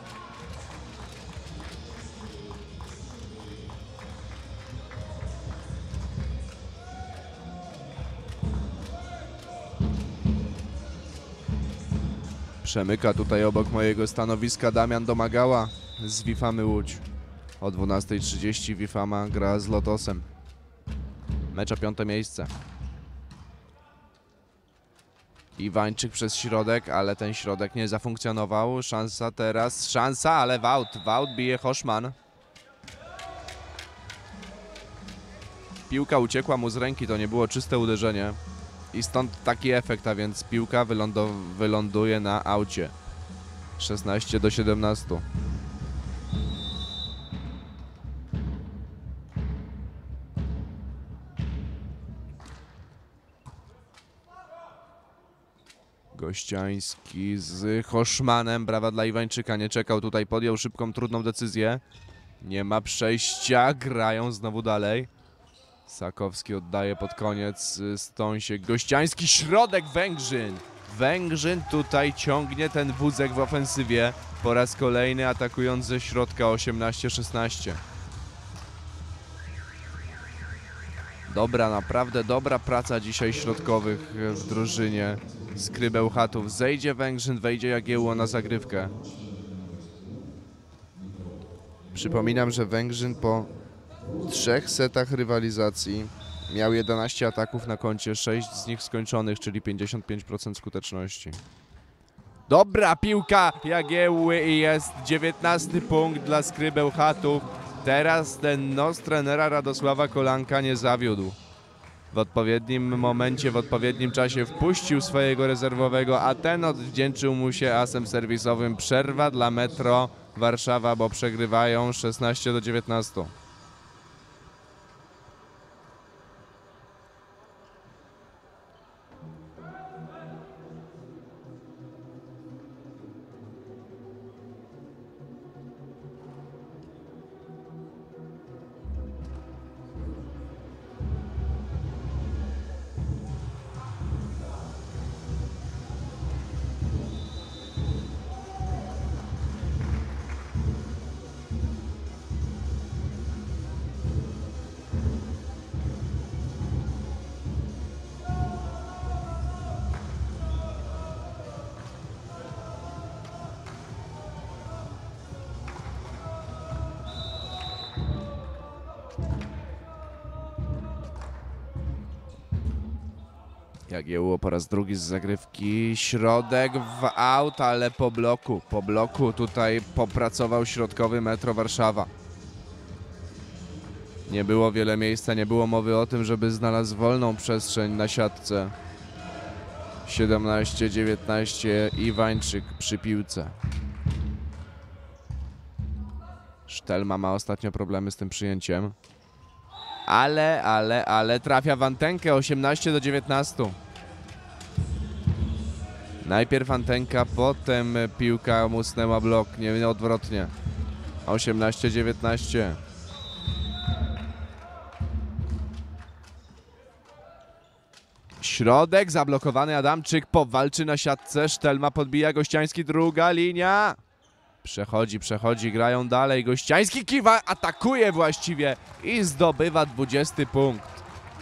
B: Przemyka tutaj obok mojego stanowiska Damian Domagała z Wifamy Łódź. O 12:30 Wifama gra z Lotosem. Mecz o 5. miejsce. Iwańczyk przez środek, ale ten środek nie zafunkcjonował. Szansa teraz, szansa, ale Wout bije Hoszman. Piłka uciekła mu z ręki, to nie było czyste uderzenie. I stąd taki efekt, a więc piłka wyląduje na aucie. 16-17. Gościański z Hoszmanem. Brawa dla Iwańczyka. Nie czekał tutaj, podjął szybką, trudną decyzję. Nie ma przejścia. Grają znowu dalej. Sakowski oddaje pod koniec. Stąsiek. Gościański. Środek. Węgrzyn. Węgrzyn tutaj ciągnie ten wózek w ofensywie. Po raz kolejny atakując ze środka. 18-16. Dobra, naprawdę dobra praca dzisiaj środkowych w drużynie Skry Bełchatów. Zejdzie Węgrzyn, wejdzie Jagiełło na zagrywkę. Przypominam, że Węgrzyn po 3 setach rywalizacji miał 11 ataków na koncie, 6 z nich skończonych, czyli 55% skuteczności. Dobra piłka Jagiełły i jest 19 punkt dla Skry Bełchatów. Teraz ten nos trenera Radosława Kolanka nie zawiódł. W odpowiednim momencie, w odpowiednim czasie wpuścił swojego rezerwowego, a ten odwdzięczył mu się asem serwisowym. Przerwa dla Metro Warszawa, bo przegrywają 16-19. Jagiełło po raz drugi z zagrywki, środek w aut, ale po bloku tutaj popracował środkowy Metro Warszawa. Nie było wiele miejsca, nie było mowy o tym, żeby znalazł wolną przestrzeń na siatce. 17-19 Iwańczyk przy piłce. Sztelma ma ostatnio problemy z tym przyjęciem. Ale trafia w antenkę 18-19. Najpierw antenka, potem piłka musnęła blok, nie odwrotnie. 18-19. Środek, zablokowany Adamczyk, powalczy na siatce, Sztelma podbija, Gościański, druga linia. Przechodzi, grają dalej, Gościański kiwa, atakuje właściwie i zdobywa 20 punkt.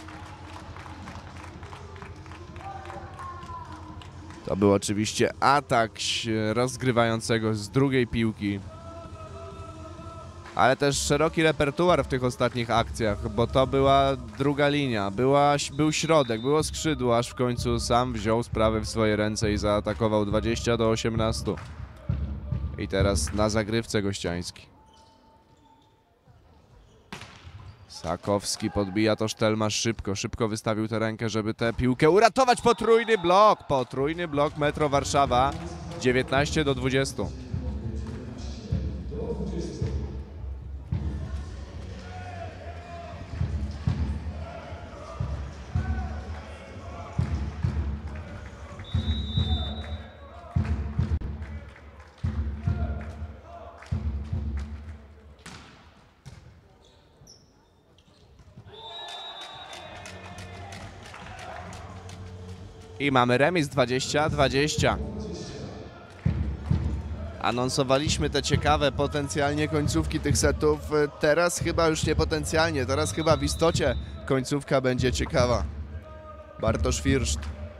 B: To był oczywiście atak rozgrywającego z drugiej piłki. Ale też szeroki repertuar w tych ostatnich akcjach, bo to była druga linia, był środek, było skrzydło, aż w końcu sam wziął sprawę w swoje ręce i zaatakował 20-18. I teraz na zagrywce Gościański. Sakowski podbija to Sztelma szybko wystawił tę rękę, żeby tę piłkę uratować. Potrójny blok Metro Warszawa. 19-20. I mamy remis 20-20. Anonsowaliśmy te ciekawe potencjalnie końcówki tych setów. Teraz chyba już nie potencjalnie, teraz chyba w istocie końcówka będzie ciekawa. Bartosz Firszt.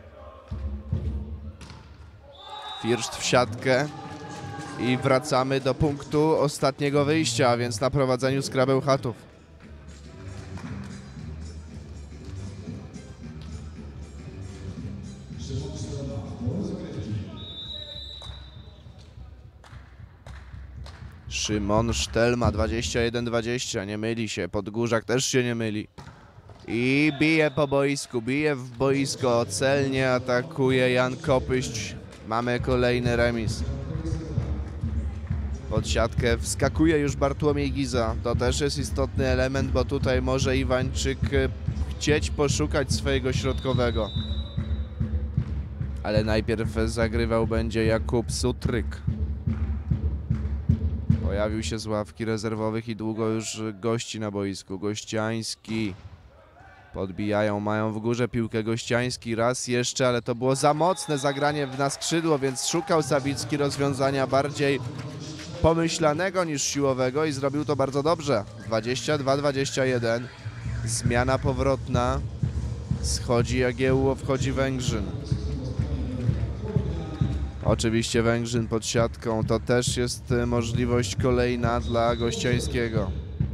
B: Firszt w siatkę. I wracamy do punktu ostatniego wyjścia, a więc na prowadzeniu Skra Bełchatów. Szymon Sztelma 21-20, nie myli się, Podgórzak też się nie myli. I bije po boisku, bije w boisko, celnie atakuje Jan Kopyść. Mamy kolejny remis. Pod siatkę wskakuje już Bartłomiej Giza. To też jest istotny element, bo tutaj może Iwańczyk chcieć poszukać swojego środkowego. Ale najpierw zagrywał będzie Jakub Sutryk. Pojawił się z ławki rezerwowych i długo już gości na boisku. Gościański. Podbijają, mają w górze piłkę Gościański. Raz jeszcze, ale to było za mocne zagranie na skrzydło, więc szukał Sawicki rozwiązania bardziej pomyślanego niż siłowego i zrobił to bardzo dobrze. 22-21. Zmiana powrotna. Schodzi Jagiełło, wchodzi Węgrzyn. Oczywiście Węgrzyn pod siatką, to też jest możliwość kolejna dla Gościańskiego.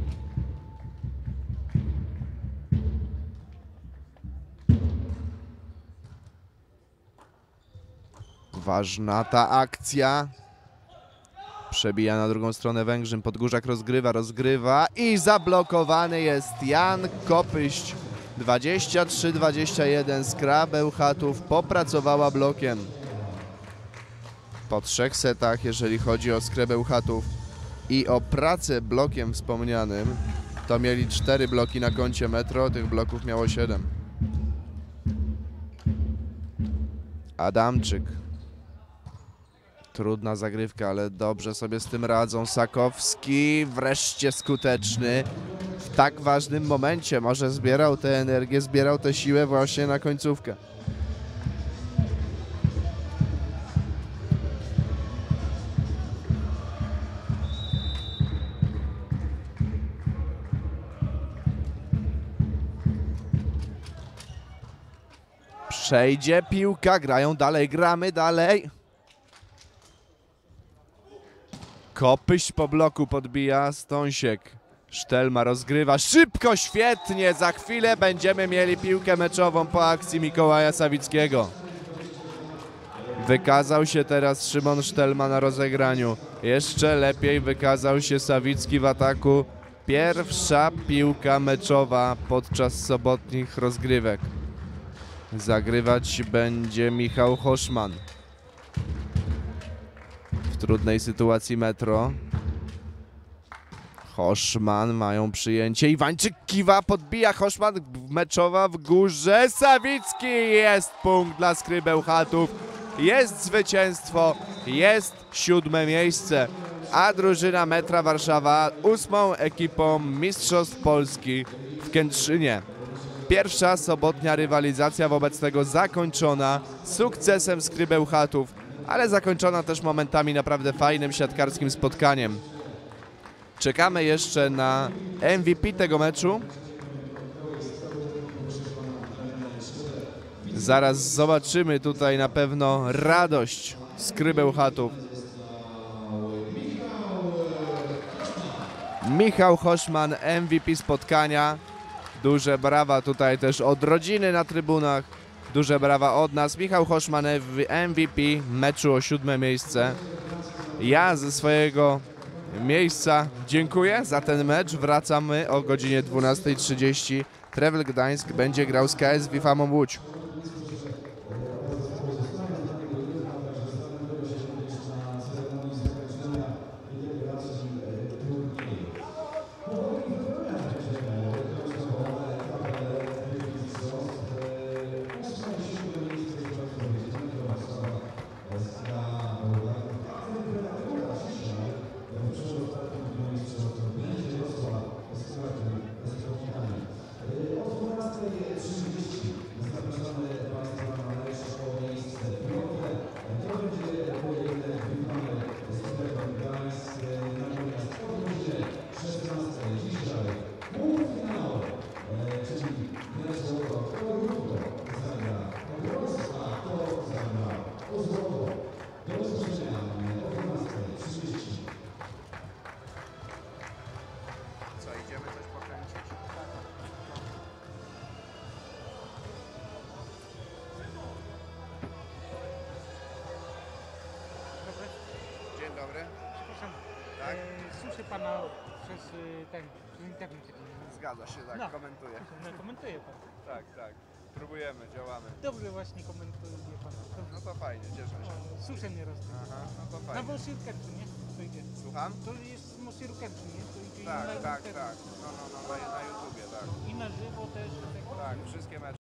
B: Ważna ta akcja. Przebija na drugą stronę Węgrzyn, Podgórzak rozgrywa i zablokowany jest Jan Kopyść. 23-21, Skra Bełchatów popracowała blokiem. Po 3 setach, jeżeli chodzi o Skrę Bełchatów i o pracę blokiem wspomnianym, to mieli 4 bloki na koncie Metro, tych bloków miało 7. Adamczyk. Trudna zagrywka, ale dobrze sobie z tym radzą. Sakowski wreszcie skuteczny w tak ważnym momencie. Może zbierał tę energię, zbierał tę siłę właśnie na końcówkę. Przejdzie piłka, grają dalej, gramy dalej. Kopyść po bloku podbija Stąsiek. Sztelma rozgrywa szybko, świetnie. Za chwilę będziemy mieli piłkę meczową po akcji Mikołaja Sawickiego. Wykazał się teraz Szymon Sztelma na rozegraniu. Jeszcze lepiej wykazał się Sawicki w ataku. Pierwsza piłka meczowa podczas sobotnich rozgrywek. Zagrywać będzie Michał Hoszman. W trudnej sytuacji Metro. Hoszman, mają przyjęcie. Iwańczyk kiwa, podbija Hoszman. Meczowa w górze. Sawicki, jest punkt dla Skry Bełchatów. Jest zwycięstwo, jest 7. miejsce. A drużyna Metra Warszawa 8. ekipą Mistrzostw Polski w Kętrzynie. Pierwsza sobotnia rywalizacja wobec tego zakończona sukcesem Skry Bełchatów, ale zakończona też momentami naprawdę fajnym siatkarskim spotkaniem. Czekamy jeszcze na MVP tego meczu. Zaraz zobaczymy tutaj na pewno radość Skry Bełchatów. Michał Hoszman, MVP spotkania. Duże brawa tutaj też od rodziny na trybunach. Duże brawa od nas. Michał Hoszman, MVP meczu o 7. miejsce. Ja ze swojego miejsca dziękuję za ten mecz. Wracamy o godzinie 12:30. Trewel Gdańsk będzie grał z KS Wifamą Łódź. dobry.
C: Przepraszam,
B: Tak?
C: słyszę pana przez przez internet.
B: Zgadza się, tak,
C: No.
B: komentuję.
C: No, komentuje pan.
B: Tak, tak. Próbujemy, działamy.
C: Dobrze właśnie komentuje pan. Dobrze.
B: No to fajnie, cieszę się.
C: O, słyszę nieraz.
B: Aha, no to
C: Na
B: fajnie.
C: Mosirkerczy, nie? To idzie.
B: Słucham?
C: To jest Mosirkerczy, nie? To idzie i
B: Tak,
C: na
B: tak,
C: ten-
B: tak. No, na YouTubie, tak.
C: I na żywo też. Tak.
B: Tak, wszystkie mecze